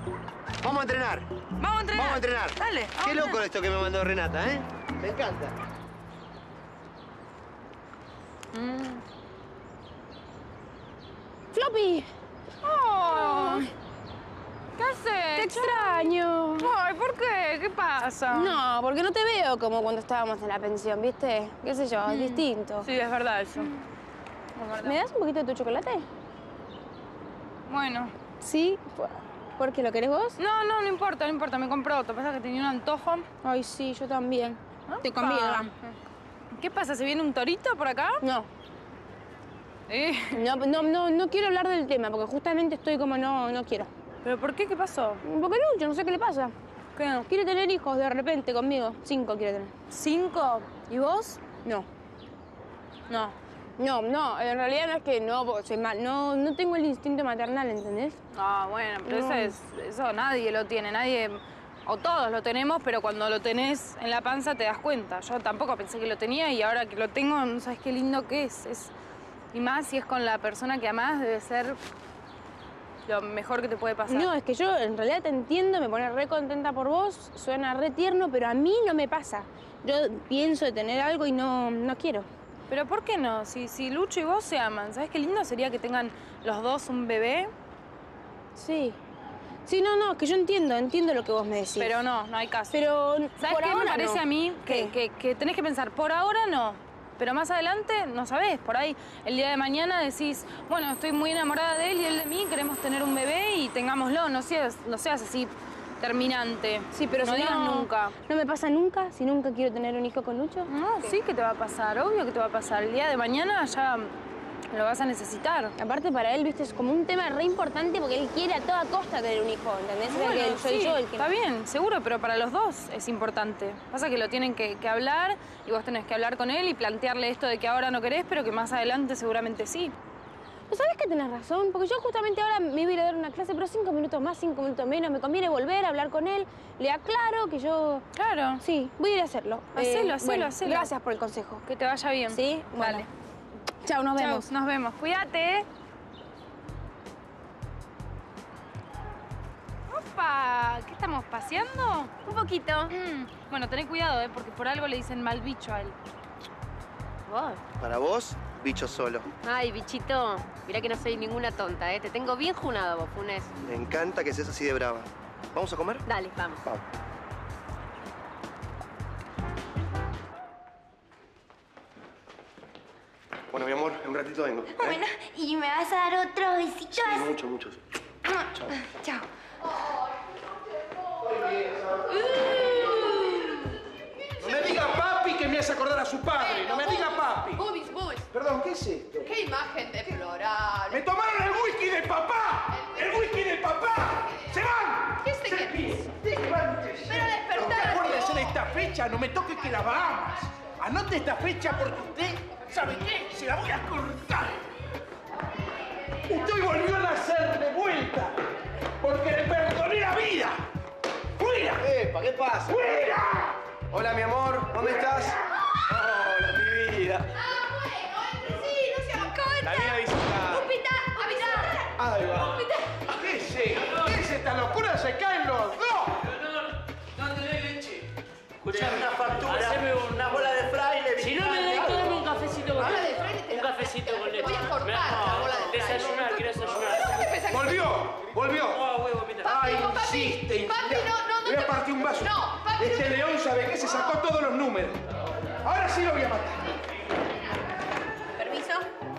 Vamos a entrenar. Vamos a entrenar. Vamos a entrenar. Dale. vamos Qué a loco entrenar. esto que me mandó Renata, ¿eh? Me encanta. ¡Floppy! Oh, ¿qué haces? ¡Te extraño! Ay, ¿por qué? ¿Qué pasa? No, porque no te veo como cuando estábamos en la pensión, ¿viste? ¿Qué sé yo? Es distinto. Sí, es verdad eso. Es verdad. ¿Me das un poquito de tu chocolate? Bueno. Sí. ¿Por qué lo querés vos? No, no, no importa, no importa. Me compró otro. Pasa que tenía un antojo. Ay, sí, yo también. Te Opa. conviene. ¿Qué pasa? ¿Se viene un torito por acá? No. ¿Eh? No, no, no, no quiero hablar del tema, porque justamente estoy como no, no quiero. ¿Pero por qué? ¿Qué pasó? Porque Lucho, no sé qué le pasa. ¿Qué? Quiere tener hijos de repente conmigo. Cinco quiere tener. ¿Cinco? ¿Y vos? No. No. No, no, en realidad no es que no, porque soy mal. No, no tengo el instinto maternal, ¿entendés? Ah, bueno, pero No. eso, es, eso nadie lo tiene, nadie... O todos lo tenemos, pero cuando lo tenés en la panza te das cuenta. Yo tampoco pensé que lo tenía y ahora que lo tengo, no sabes qué lindo que es. es... Y más si es con la persona que amás, debe ser lo mejor que te puede pasar. No, es que yo en realidad te entiendo, me pone re contenta por vos, suena re tierno, pero a mí no me pasa. Yo pienso de tener algo y no, no quiero. ¿Pero por qué no? Si, si Lucho y vos se aman, ¿sabes qué lindo sería que tengan los dos un bebé? Sí. Sí, no, no, es que yo entiendo, entiendo lo que vos me decís. Pero no, no hay caso. Pero ¿sabes por qué me ahora parece no. a mí? Que, ¿Qué? que, que tenés que pensar, por ahora no. Pero más adelante, no sabés, por ahí el día de mañana decís, bueno, estoy muy enamorada de él y él de mí, queremos tener un bebé y tengámoslo, no seas, no seas así terminante. Sí, pero no si digas no, nunca. ¿No me pasa nunca? Si nunca quiero tener un hijo con Lucho. No, sí que te va a pasar, obvio que te va a pasar. El día de mañana ya lo vas a necesitar. Aparte para él, viste, es como un tema re importante porque él quiere a toda costa tener un hijo, ¿entendés? O sea, Bueno, que él- soy sí, yo el que... está bien, seguro, pero para los dos es importante. Pasa que lo tienen que, que hablar y vos tenés que hablar con él y plantearle esto de que ahora no querés, pero que más adelante seguramente sí. ¿No sabés que tenés razón? Porque yo justamente ahora me iba a ir a dar una clase, pero cinco minutos más, cinco minutos menos. Me conviene volver a hablar con él. Le aclaro que yo... Claro. Sí, voy a ir a hacerlo. Hacelo, Eh, hacelo, bueno, hacelo. Gracias por el consejo. Que te vaya bien. ¿Sí? Bueno. Dale. Chao, nos Chau, vemos. nos vemos. Cuídate. ¿eh? Opa, ¿qué estamos paseando? Un poquito. Mm, Bueno, tené cuidado, ¿eh? Porque por algo le dicen mal bicho a él. ¿Vos? Para vos, bicho solo. Ay, bichito, mirá que no soy ninguna tonta, ¿eh? Te tengo bien junado vos, Funes. Me encanta que seas así de brava. ¿Vamos a comer? Dale, vamos. Vamos. Bueno, mi amor, en un ratito vengo. ¿eh? Bueno, ¿y me vas a dar otros besitos? Sí, muchos, muchos. Chao. Chao. Estoy bien, No me diga papi que me hace acordar a su padre. No me diga papi. Bubis, bubis. Perdón, ¿qué es esto? ¿Qué imagen de floral? ¡Me tomaron el whisky del papá! ¡El whisky del papá! ¡Se van! ¿Qué se ¡Se qué? piden! ¡Despertándese! Pero despertar. Acuérdese de esta fecha, no me toque que la Bahamas. Anote esta fecha porque usted, ¿sabe qué? Se la voy a cortar. Usted hoy volvió a nacer de vuelta porque le perdoné la vida. ¡Fuera! Epa, ¿qué pasa? ¡Fuera! Hola, mi amor, ¿dónde estás? Hola, mi vida. Ah, bueno, entre sí, no se hagan cuenta. La vine a visitar. Upita, avisa. Ahí va. Upita. ¿Qué es esto? ¿Qué es esta locura? ¡Se caen los dos! No, no te doy leche. Escuchame una factura. Haceme una bola de fraile. Si no me das, dame un cafecito con Bola de leche. fraile te Un la- cafecito con te leche. voy a cortar Me- la bola de fraile. Desayunar, quiero desayunar. ¿Qué pensás que- ¡Volvió! ¡Volvió! Oh, huevo, pita. ¡Ay, Papi, insiste! papi, insiste. no, no, no Le voy a te- partir un vaso. No, papi, Este no. león, ¿sabe qué? Se sacó todos los números. Ahora sí lo voy a matar. Permiso.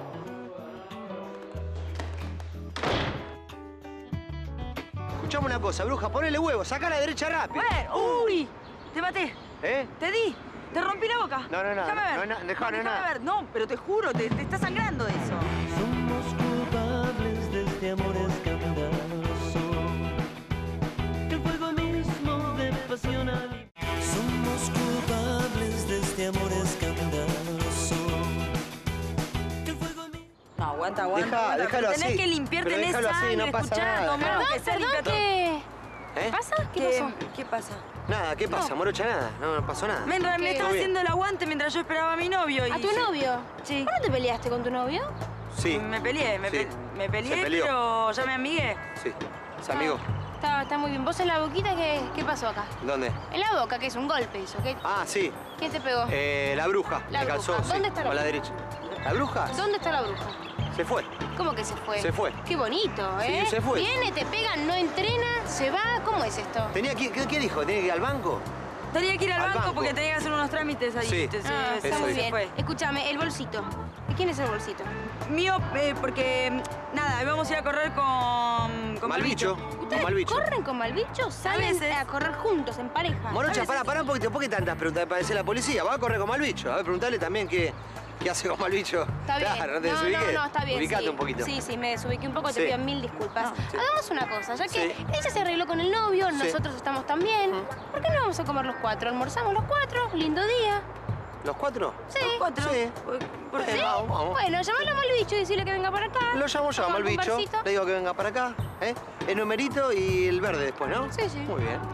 Escuchame una cosa, bruja, ponele huevo, saca a la derecha rápido. Bueno, uy, te maté. ¿Eh? Te di. Te rompí la boca. No, no, no, Déjame ver. no, no, dejá, no, déjame nada. ver. No, pero te juro, te, te está sangrando eso. Somos culpables de este amor escandaloso, que el fuego mismo de pasión ali- Somos culpables de este amor escandaloso, que el fuego mismo... No, aguanta, aguanta. Deja- aguanta. déjalo Tenés así. que limpiarte Pero en déjalo esa así, sangre, no pasa escuchá, nada. tomá, Perdón, que sea perdón, limpiar todo. ¿qué? ¿Eh? ¿Pasa? ¿Qué ¿Qué, pasó? ¿Qué pasa? Nada, ¿qué pasa, No. morocha? Nada, no, no pasó nada. Me, me ¿Qué? estaba Todo bien. haciendo el aguante mientras yo esperaba a mi novio. Y ¿A tu yo- novio? Sí. ¿Vos no te peleaste con tu novio? Sí, Me peleé, me, Sí. pe- me peleé, Se peleó. pero ya me amigué. sí. ¿Se amigo? Está, está muy bien. ¿Vos en la boquita qué, qué pasó acá? ¿Dónde? En la boca, que es un golpe eso. ¿Qué, Ah, sí. ¿Quién te pegó? Eh, la bruja. La me calzó, bruja. sí, ¿Dónde está la con la bruja? derecha. ¿La bruja? ¿Dónde está la bruja? Se fue. ¿Cómo que se fue? Se fue. Qué bonito, ¿eh? Sí, se fue. Viene, te pegan, no entrena, se va. ¿Cómo es esto? Tenía que, ¿qué, qué dijo? ¿Tenía que ir al banco? Tenía que ir al, Al banco, banco. porque tenía que hacer unos trámites ahí. Sí. Entonces, Ah, se- está muy se bien. fue. Escúchame, el bolsito. ¿De quién es el bolsito? Mío, eh, porque, mm, nada, íbamos a ir a correr con, con Malbicho. Malbicho. Con Malbicho. ¿Corren con Malbicho? ¿Salen veces. a correr juntos, en pareja? Morocha, pará, pará un poquito. ¿Por qué tantas preguntas? Parece la policía. Va a correr con Malbicho. A ver, preguntale también qué, qué hace con Malbicho. Está bien. Claro, no te no, no, desubiques. no, está bien. Ubicate sí. un poquito. Sí, sí, me desubiqué un poco, te Sí. pido mil disculpas. sí. Hagamos una cosa, ya que Sí. ella se arregló con el novio, Sí. nosotros estamos también. ¿Por qué no vamos a comer los cuatro? Almorzamos los cuatro, lindo día. ¿Los cuatro? Sí. Los cuatro. Sí. ¿Por qué? Eh, vamos, vamos. Bueno, llamalo a Malbicho y decirle que venga para acá. Lo llamo yo, Tomamos un Malbicho. barcito. Le digo que venga para acá. ¿Eh? El numerito y el verde después, ¿no? Sí, sí. Muy bien.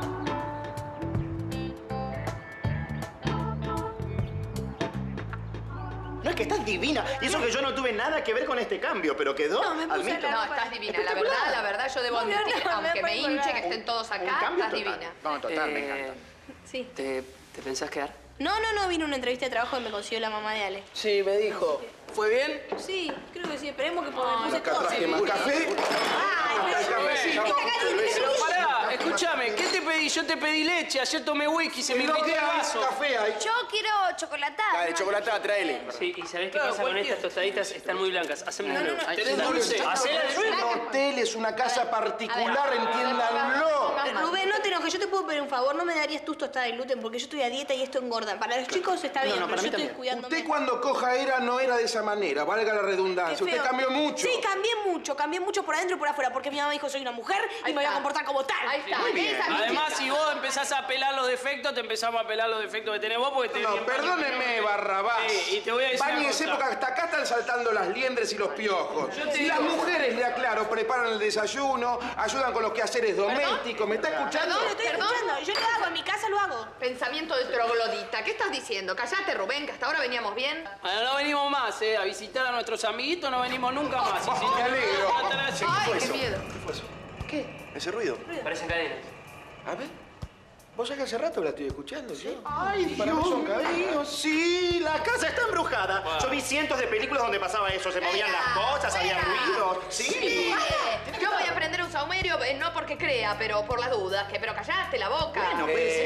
No, es que estás divina. Y eso que yo no tuve nada que ver con este cambio, pero quedó. No, me puse admito. la- No, estás divina. La Espectacular. verdad, la verdad, yo debo No, no, admitir, no, aunque me me puede hinche colgar. que estén todos Un acá, cambio estás total. divina. No, total, me Eh, encanta. Sí. ¿Te, ¿Te pensás quedar? No, no, no, vino una entrevista de trabajo que me consiguió la mamá de Ale. Sí, me dijo. ¿Fue bien? Sí, creo que sí. Esperemos que porque me puse Acá todo. traje más café. Ay, Acá el cafecito. Pero pará, escúchame, ¿qué te pedí? Yo te pedí leche, ayer tomé whisky, se me Pero quitó ¿qué el hay? vaso. Café hay. Yo quiero chocolatada. Dale, chocolatada, tráele. Sí, y ¿sabés qué Claro, pasa con cualquier- estas tostaditas? Están muy blancas. Haceme No, de no, nuevo. no. ¿Tenés dulce? Hacela de Es un nuevo. hotel, es una casa particular, entiéndanlo. Rubén, no te enojes. Yo te puedo pedir un favor. No me darías tus tostadas de gluten porque yo estoy a dieta y esto engorda. Para los chicos está bien, no, pero para yo mí estoy también. cuidándome. Usted cuando coja era no era de esa manera, valga la Qué redundancia. Usted feo. cambió mucho. Sí, cambié mucho. Cambié mucho por adentro y por afuera. Porque mi mamá dijo soy una mujer y Ahí me voy a está. comportar como tal. Ahí está. Muy bien. Esa es mi Además, chica. si vos empezás a pelar los defectos, te empezamos a pelar los defectos que tenés vos porque te... No, perdóneme, Barrabás. Sí, y te voy a decir una Báñese cosa. porque hasta acá están saltando las liendres y los piojos. Yo te Y las digo- mujeres, le aclaro, preparan el desayuno, ayudan con los quehaceres domésticos. ¿Me está escuchando? No, lo estoy Perdón. escuchando. Yo lo hago. En mi casa lo hago. Pensamiento de troglodita. ¿Qué estás diciendo? Callate, Rubén, que hasta ahora veníamos bien. Bueno, no venimos más, ¿eh? A visitar a nuestros amiguitos no venimos nunca más. Y si Me no- alegro. Ay, qué eso? miedo. ¿Qué fue eso? ¿Qué? Ese ruido. Parecen cadenas. A ver. Vos sabés que hace rato la estoy escuchando, ¿sí? Ay, Para mí Dios son cadenas. mío, sí, la casa está embrujada. Wow. Yo vi cientos de películas donde pasaba eso, se movían las cosas, había ruidos. Sí. Vale, yo voy a prender un saumerio, eh, no porque crea, pero por las dudas. Que, pero callate la boca. Bueno, Eh,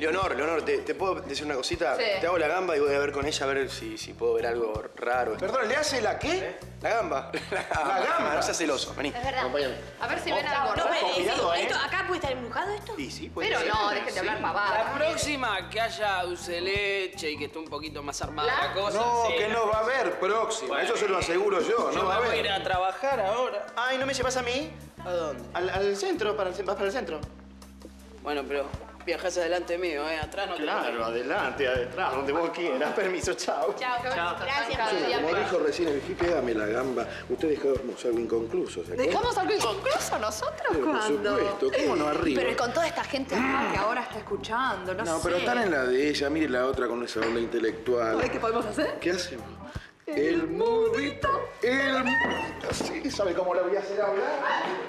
Leonor, Leonor, ¿te, te puedo decir una cosita? Sí. Te hago la gamba y voy a ver con ella a ver si, si puedo ver algo raro. Perdón, ¿le hace la qué? ¿Eh? La gamba. La gamba. La gamba. No seas celoso, vení. Es verdad. Acompáñame. A ver si ven algo No, raro. pero, cuidado, esto, ¿eh? ¿acá puede estar embrujado esto? Sí, sí, puede Pero ser. no, dejen de hablar La pavadas. próxima que haya dulce de leche y que esté un poquito más armada ¿La? la cosa. No, sí. que no va a haber próxima. Eso se lo aseguro yo. Yo No va a me voy a ir haber. a trabajar ahora. Ay, ¿no me llevas a mí? ¿A dónde? Al, al centro, para el, vas para el centro. Bueno, pero viajás adelante mío, ¿eh? Atrás no te Claro, adelante, atrás, donde vos quieras. Permiso, chao. Chao, chao. Gracias por el día. Como dijo recién el jefe, dame la gamba. Ustedes dejamos algo inconcluso. ¿se acuerdan? ¿Dejamos algo inconcluso nosotros? Pero por ¿Cuándo? supuesto, ¿cómo no arriba? Pero y con toda esta gente acá que ahora está escuchando, no, No, sé. pero están en la de ella. Mire la otra con esa onda intelectual. ¿Sabes qué podemos hacer? ¿Qué hacemos? El mudito. El mudito. Sí, ¿sabe cómo la voy a hacer hablar?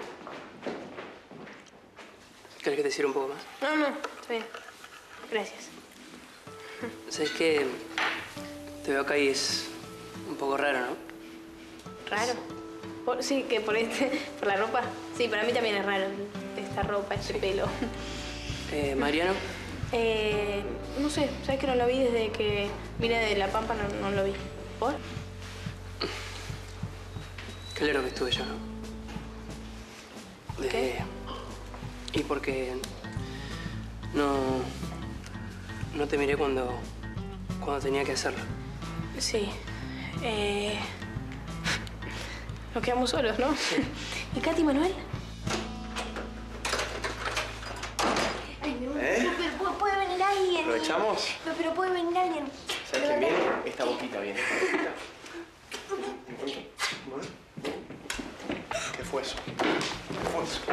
¿Querés que te sirva un poco más? No, no, está bien. Gracias. ¿Sabes qué? Te veo acá y es un poco raro, ¿no? ¿Raro? Por- sí, que por este, por la ropa. Sí, para mí también es raro esta ropa, este pelo. Eh, Mariano, Eh, no sé, ¿sabes que no lo vi desde que vine de La Pampa? No, no lo vi. ¿Por? qué lero que estuve yo, ¿no? Desde... Y porque no... No te miré cuando... cuando tenía que hacerlo. Sí. Eh, nos quedamos solos, ¿no? ¿Y Katy Manuel? Ay, no, ¿Eh? no, pero puede, puede venir alguien. ¿Aprovechamos? No, pero puede venir alguien. ¿Sabes quién viene? Esta boquita viene. ¿Qué fue eso? ¿Qué fue eso?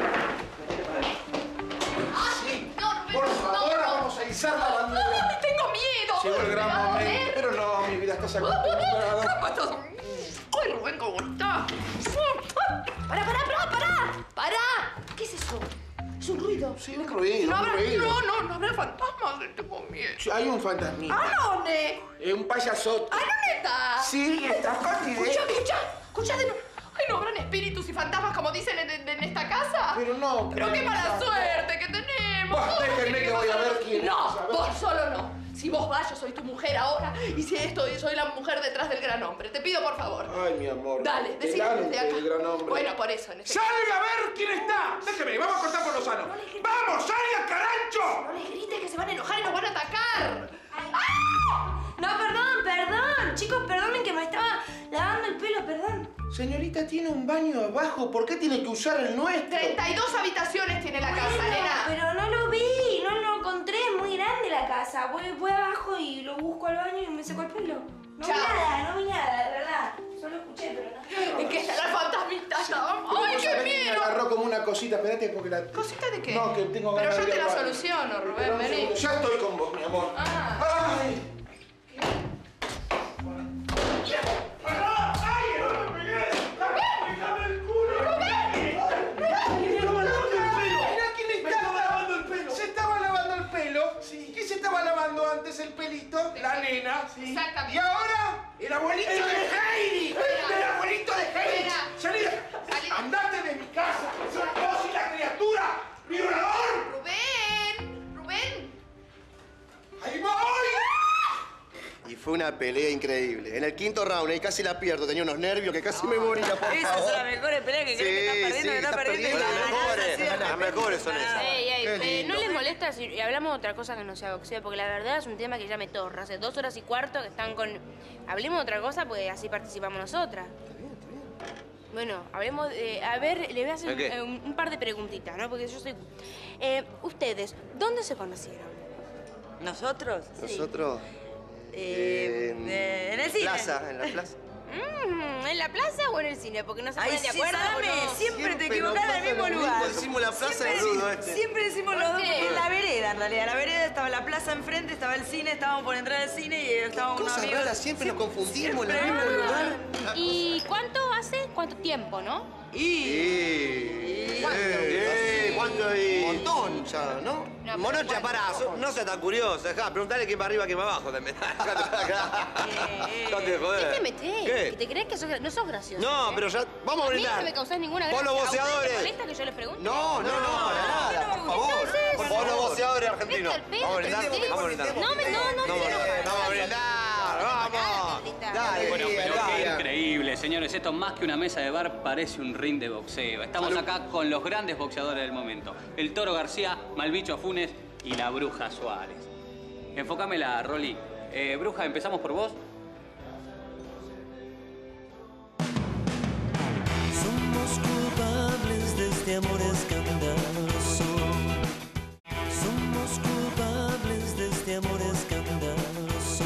Sí. No, no, Por no, favor, no. vamos a izar la bandera. ¡Ay, tengo miedo! Llegó el ¿Me gran va a momento. doler? Pero no, mi vida, estás acostumbrada. ¿Cómo estás? ¡Ay, Rubén, cómo está! ¡Pará, pará, pará, pará! ¡Pará! ¿Qué es eso? Es un ruido. Sí, un ruido, No un habrá, ruido. no, no, no habrá fantasmas, tengo miedo. Sí, hay un fantasmita. ¿A dónde? Es un payasote. ¿A dónde está? Sí, está Katy. Escucha, escucha, escucha de nuevo. Ay, ¿no habrán espíritus y fantasmas como dicen en, en- en esta casa? Pero no. Pero qué mala suerte que tenemos. Bah, déjenme que voy a ver quién es. No, A ver. vos solo no. Si vos vas, yo soy tu mujer ahora. Y si esto, soy la mujer detrás del gran hombre. Te pido, por favor. Ay, mi amor. Dale, decime Delante desde acá. del gran hombre. Bueno, por eso. En ese ¡Salga a ver quién está! Déjeme, vamos a cortar por lo sano. ¡Vamos, salga, carancho! No les grites que se van a enojar y nos van a atacar. No, perdón, perdón. Chicos, perdonen que me estaba lavando el pelo, perdón. Señorita, tiene un baño abajo. ¿Por qué tiene que usar el nuestro? treinta y dos habitaciones tiene la casa, Bueno, nena. pero no lo vi, no lo encontré, es muy grande la casa. Voy, voy abajo y lo busco al baño y me seco el pelo. No Chao. vi nada, no vi nada, de verdad. Solo escuché, pero no. ¿En qué está la fantasmita? Estábamos- Pero ¡Ay, vos qué sabés que Me miedo! agarró como una cosita. Espérate, porque la... ¿Cosita de qué? No, que tengo Pero ganas yo de te ir la al baño. soluciono, Pero Rubén, un vení. segundo, ya estoy con vos, mi amor. Ah. ¡Ay! Mirá quién estaba lavando el pelo. Se estaba lavando el pelo. Sí. ¿Qué se estaba lavando antes el pelito? La nena. Sí. Exactamente. Y ahora, el abuelito de Heidi. El abuelito de Heidi. Espera. Salí. Salí. Andate de mi casa. Sos vos y la criatura. ¡Violador! Rubén, Rubén. ¡Ahí voy! Y fue una pelea increíble. En el quinto round, ahí casi la pierdo. Tenía unos nervios que casi me moría, por Esas favor. son las mejores peleas que creen que están perdiendo, que están perdiendo. y Las ganan, mejores, así de las repente. mejores son esas. Ey, ey, Qué eh, lindo. ¿no les molesta si hablamos de otra cosa que no sea boxeo? Porque la verdad es un tema que ya me torra. Hace dos horas y cuarto que están con... Hablemos de otra cosa, pues así participamos nosotras. Bueno, hablemos de... A ver, le voy a hacer ¿De qué? eh, un, un par de preguntitas, ¿no? Porque yo soy... Eh, ustedes, ¿dónde se conocieron? ¿Nosotros? Nosotros... Eh, en- eh, en el cine. Plaza, en la plaza. Mm, ¿En la plaza o en el cine? Porque no se Ay, ponen de sí, acuerdo. Salame, ¿o no? siempre te Siempre equivocás nos en el pasa mismo lo lugar. mismo, decimos la plaza Siempre del rudo deci- este. Siempre decimos ¿Por los dos, qué? porque en la vereda, en realidad. La vereda estaba la plaza enfrente, estaba el cine, estábamos por entrar al cine y estábamos unos Cosas amigos. raras, siempre nos confundimos en el siempre. mismo lugar. ¿Y cuánto hace? ¿Cuánto tiempo, no? Y... ¿Cuánto? Eh, ¿Cuánto y...? Un montón ya, ¿no? No, Monocha, pero pará, so- no seas tan curioso, dejá, preguntale quién va arriba, quién va abajo también. Dejate de joder. ¿Qué te metés? ¿Qué? ¿Que te crees que sos gra- no sos gracioso? No, ¿eh? pero ya, vamos a A mí brindar. no me causás ninguna Vos gracia. los ¿A ustedes boxeadores. les molesta que yo les pregunte? No, no, no, para nada, por favor. Entonces, Por Vos los boxeadores argentinos. Vamos a brindar. Vamos a brindar. No, me, no, no, Vamos a brindar. Vamos. Dale, Bueno, pero dale. qué increíble, señores. Esto más que una mesa de bar parece un ring de boxeo. Estamos acá con los grandes boxeadores del momento. El Toro García, Malbicho Funes y la Bruja Suárez. Enfócamela, Rolly. Eh, Bruja, empezamos por vos. Somos culpables de este amor escandaloso. Somos culpables de este amor escandaloso.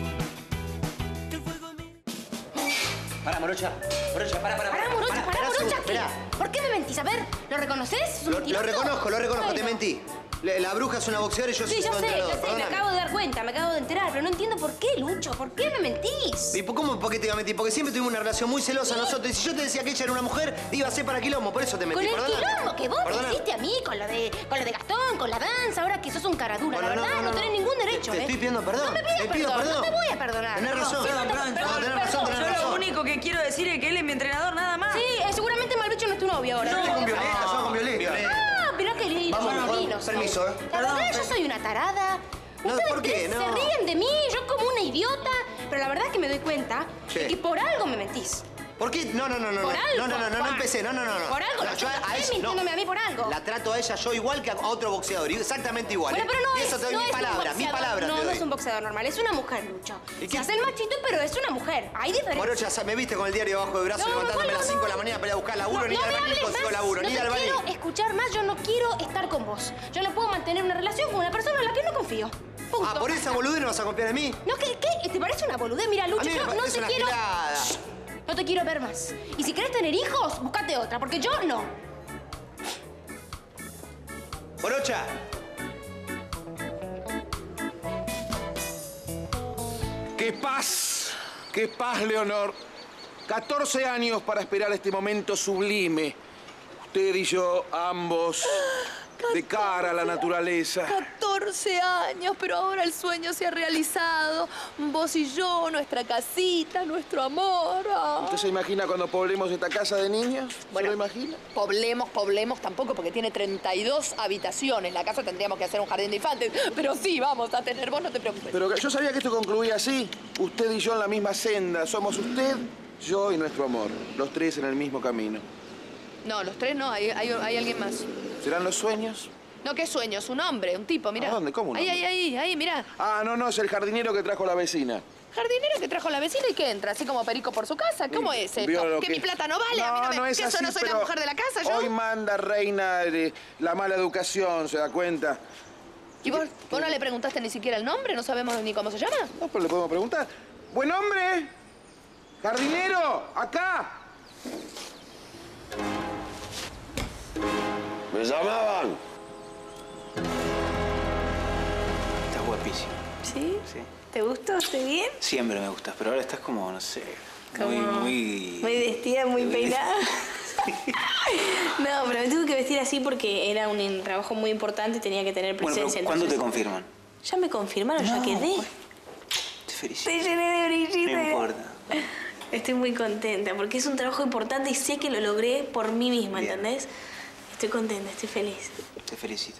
Para, Morocha. Morocha, para, para. Pará, Morocha, pará, Morocha. ¿Qué? Espera. ¿Por qué me mentís? A ver, ¿lo reconoces? ¿Es un Lo, lo mentiroso? reconozco, lo reconozco, te Bueno. mentí. La, la bruja es una boxeadora y yo Sí, soy yo un sé, yo entrenador, sé, me perdóname. acabo de dar cuenta, me acabo de enterar, pero no entiendo por qué, Lucho, ¿por qué me mentís? ¿Y por- cómo por qué te iba a mentir? Porque siempre tuvimos una relación muy celosa nosotros. Y si yo te decía que ella era una mujer, iba a ser para quilombo, por eso te Con mentí. el perdóname. quilombo que vos me Perdóname. hiciste a mí, con lo de con lo de Gastón, con la danza, ahora que sos un cara dura, Bueno, la no, verdad, no, no, no, tenés no. ningún derecho, Te ¿eh? estoy pidiendo perdón. No me pidas Te pido perdón, perdón. no te voy a perdonar. Tenés no. razón. Sí, no te- Perdón, perdón, tenés razón, perdón. tenés Yo razón. lo único que quiero decir es que él es mi entrenador, nada más. Sí, eh, seguramente Malbicho no es tu novio ahora. Yo con Violeta, yo con Violeta. Ah, mirá qué lindo, Vamos, son vamos, divinos. permiso, ¿eh? La verdad, yo soy una tarada. No, Ustedes ¿por qué? tres No. se ríen de mí, yo como una idiota. Pero la verdad es que me doy cuenta Sí. de que por algo me mentís. ¿Por qué? No, no, no, no. Por no. algo, No, no, no, no, no Juan. empecé. No, no, no, no. Por algo, No, no, yo a- a estás ella- mintiéndome a mí por algo. La trato a ella yo igual que a otro boxeador. y Exactamente igual. Bueno, ¿eh? pero no y es, eso te doy no mi es un palabra, mi boxeador. palabra No, te no doy. es un boxeador normal, es una mujer, Lucho. ¿Y Se qué? hace el machito, pero es una mujer. Hay diferencia. Morocha, sa- me viste con el diario bajo el brazo No, no, levantándome no, a las no, cinco de no. la mañana para ir a buscar laburo, No, ni no al me bañil hables consigo más. laburo, No ni te al bañil. quiero escuchar más, yo no quiero estar con vos. Yo no puedo mantener una relación con una persona en la que no confío. Punto. Ah, por esa boludez no vas a confiar en mí. No, ¿qué, qué? ¿Te parece una boludez? Mira, Lucho, A mí me yo no parece te una quiero... gilada. Shh, no te quiero ver más. Y si querés tener hijos, buscate otra, porque yo no. Morocha. ¡Qué paz! ¡Qué paz, Leonor! catorce años para esperar este momento sublime. Usted y yo, ambos, de cara a la naturaleza. catorce años, pero ahora el sueño se ha realizado. Vos y yo, nuestra casita, nuestro amor. Ah. ¿Usted se imagina cuando poblemos esta casa de niños? ¿Se lo imagina? Poblemos, poblemos tampoco, porque tiene treinta y dos habitaciones. La casa tendríamos que hacer un jardín de infantes. Pero sí, vamos a tener, vos no te preocupes. Pero yo sabía que esto concluía así. Usted y yo en la misma senda. Somos usted, yo y nuestro amor. Los tres en el mismo camino. No, los tres no, hay, hay, hay alguien más. ¿Serán los sueños? No, ¿qué sueños? Un hombre, un tipo, mirá. ¿A dónde? ¿Cómo un Ahí, hombre? ahí, ahí, ahí, mirá. Ah, no, no, es el jardinero que trajo la vecina. Jardinero que trajo la vecina y que entra, así como perico por su casa. ¿Cómo es esto? Vio lo ¿Que, que- mi plata no vale? a mí no, me... no es ¿Que eso así, no soy la pero mujer de la casa, yo? Hoy manda reina eh, la mala educación, ¿se da cuenta? ¿Y vos, vos no le preguntaste ni siquiera el nombre? ¿No sabemos ni cómo se llama? No, pero le podemos preguntar. ¡Buen hombre! ¡Jardinero! ¡Acá! Me llamaban. Estás guapísimo. ¿Sí? Sí. ¿Te gustó? ¿Estoy bien? Siempre me gustas, pero ahora estás como, no sé, Como muy, muy... Muy vestida, muy muy- peinada. No, pero me tuve que vestir así porque era un trabajo muy importante y tenía que tener Bueno, presencia. pero ¿cuándo te entonces- confirman? Ya me confirmaron, ya quedé. Te felicito. Te llené de brillito. No importa. Estoy muy contenta porque es un trabajo importante y sé que lo logré por mí misma, Bien. ¿entendés? Estoy contenta, estoy feliz. Te felicito.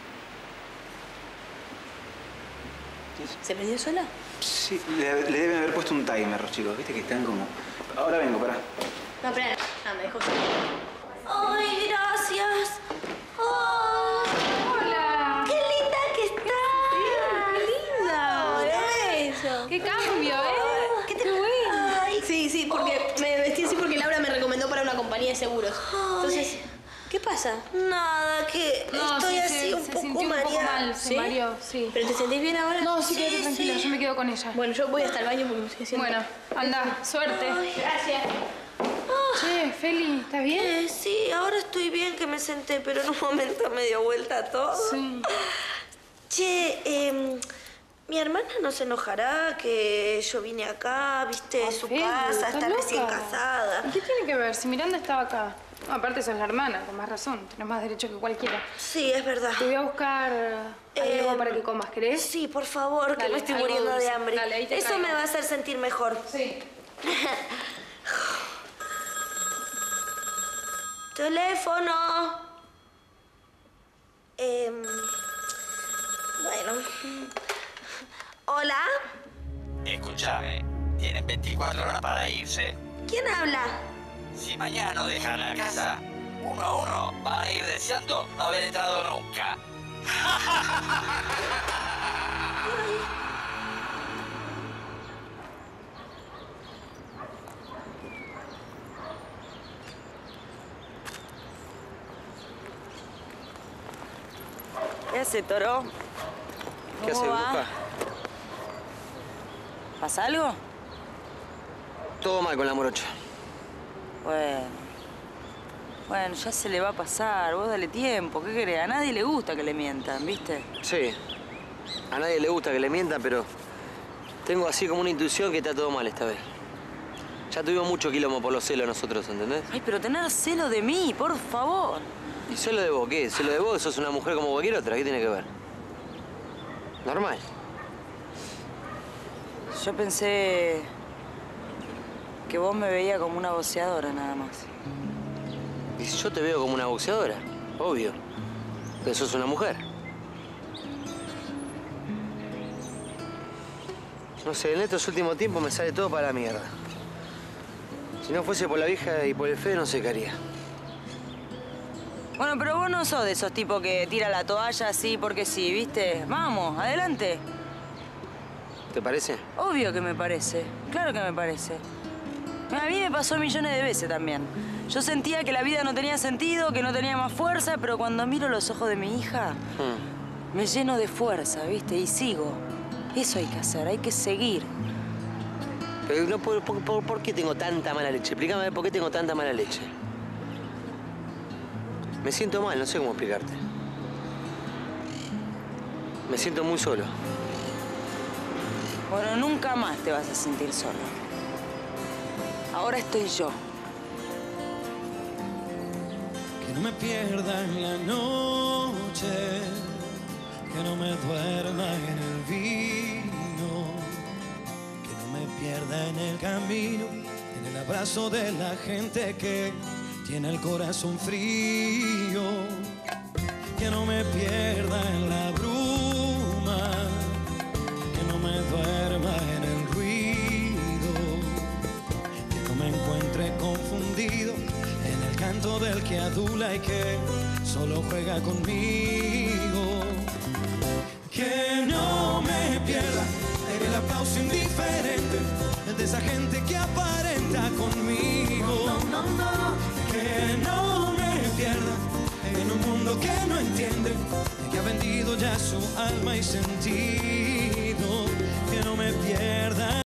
¿Se prendió sola? Sí, le, le deben haber puesto un timer los chicos, viste que están como... Ahora vengo, pará. No, espera. Ah, me dejó sola. ¡Ay, gracias! ¡Oh! Hola. ¡Qué linda que está! ¡Qué linda! Hola, eso. ¡Qué cambio, eh! ¿Qué te Ay, Sí, sí, porque me vestí así porque Laura me recomendó para una compañía de seguros. Entonces, ¿qué pasa? Nada, que No, estoy sí, así se, un se poco sintió un poco mareada. mal, se ¿Sí? mareó, sí. ¿Pero te sentís bien ahora? No, sí, quédate tranquila, yo me quedo con ella. Bueno, yo voy hasta el baño porque me estoy haciendo... Bueno, anda, suerte. Gracias. Che, Feli, ¿estás bien? Eh, sí, ahora estoy bien que me senté, pero en un momento me dio vuelta todo. Sí. Che, eh, mi hermana no se enojará que yo vine acá, viste, Ay, su Feli, casa, ¿estás está recién loca? casada. ¿Y qué tiene que ver? Si Miranda estaba acá. No, aparte sos la hermana, con más razón. Tenés más derecho que cualquiera. Sí, es verdad. Te voy a buscar Eh, algo para que comas, ¿querés? Sí, por favor, que Dale, me estoy algo muriendo de dulce. hambre. Dale, ahí te Eso traigo. me va a hacer sentir mejor. Sí. Teléfono. Em, Bueno. ¿Hola? Escúchame, tienen veinticuatro horas para irse. ¿Quién habla? Si mañana no dejan la casa, uno a uno van a ir deseando no haber entrado nunca. ¿Qué hace, Toro? ¿Qué hace, va? bruja? ¿Pasa algo? Todo mal con la morocha. Bueno. Bueno, ya se le va a pasar. Vos dale tiempo. ¿Qué querés? A nadie le gusta que le mientan, ¿viste? Sí. A nadie le gusta que le mientan, pero tengo así como una intuición que está todo mal esta vez. Ya tuvimos mucho quilombo por los celos nosotros, ¿entendés? Ay, pero tener celo de mí, por favor. ¿Y celo de vos qué? ¿Celo de vos? Sos una mujer como cualquier otra. ¿Qué tiene que ver? Normal. Yo pensé que vos me veías como una boxeadora nada más. Y si yo te veo como una boxeadora, obvio. Pero sos una mujer. No sé, en estos últimos tiempos me sale todo para la mierda. Si no fuese por la vieja y por el feo, no sé qué haría. Bueno, pero vos no sos de esos tipos que tira la toalla así porque sí, ¿viste? Vamos, adelante. ¿Te parece? Obvio que me parece. Claro que me parece. A mí me pasó millones de veces también. Yo sentía que la vida no tenía sentido, que no tenía más fuerza, pero cuando miro los ojos de mi hija, hmm. me lleno de fuerza, ¿viste? Y sigo. Eso hay que hacer, hay que seguir. Pero no, ¿por, por, por, ¿por qué tengo tanta mala leche? Explícame por qué tengo tanta mala leche. Me siento mal, no sé cómo explicarte. Me siento muy solo. Bueno, nunca más te vas a sentir solo. Ahora estoy yo. Que no me pierda en la noche, que no me duerma en el vino, que no me pierda en el camino, en el abrazo de la gente que tiene el corazón frío, que no me pierda en la bruma, que no me duerma en el ruido, que no me encuentre confundido en el canto del que adula y que solo juega conmigo, que no me pierda en el aplauso indiferente de esa gente que aparenta conmigo. No, no, no. Que no me pierda en un mundo que no entiende, que ha vendido ya su alma y sentido. Que no me pierda.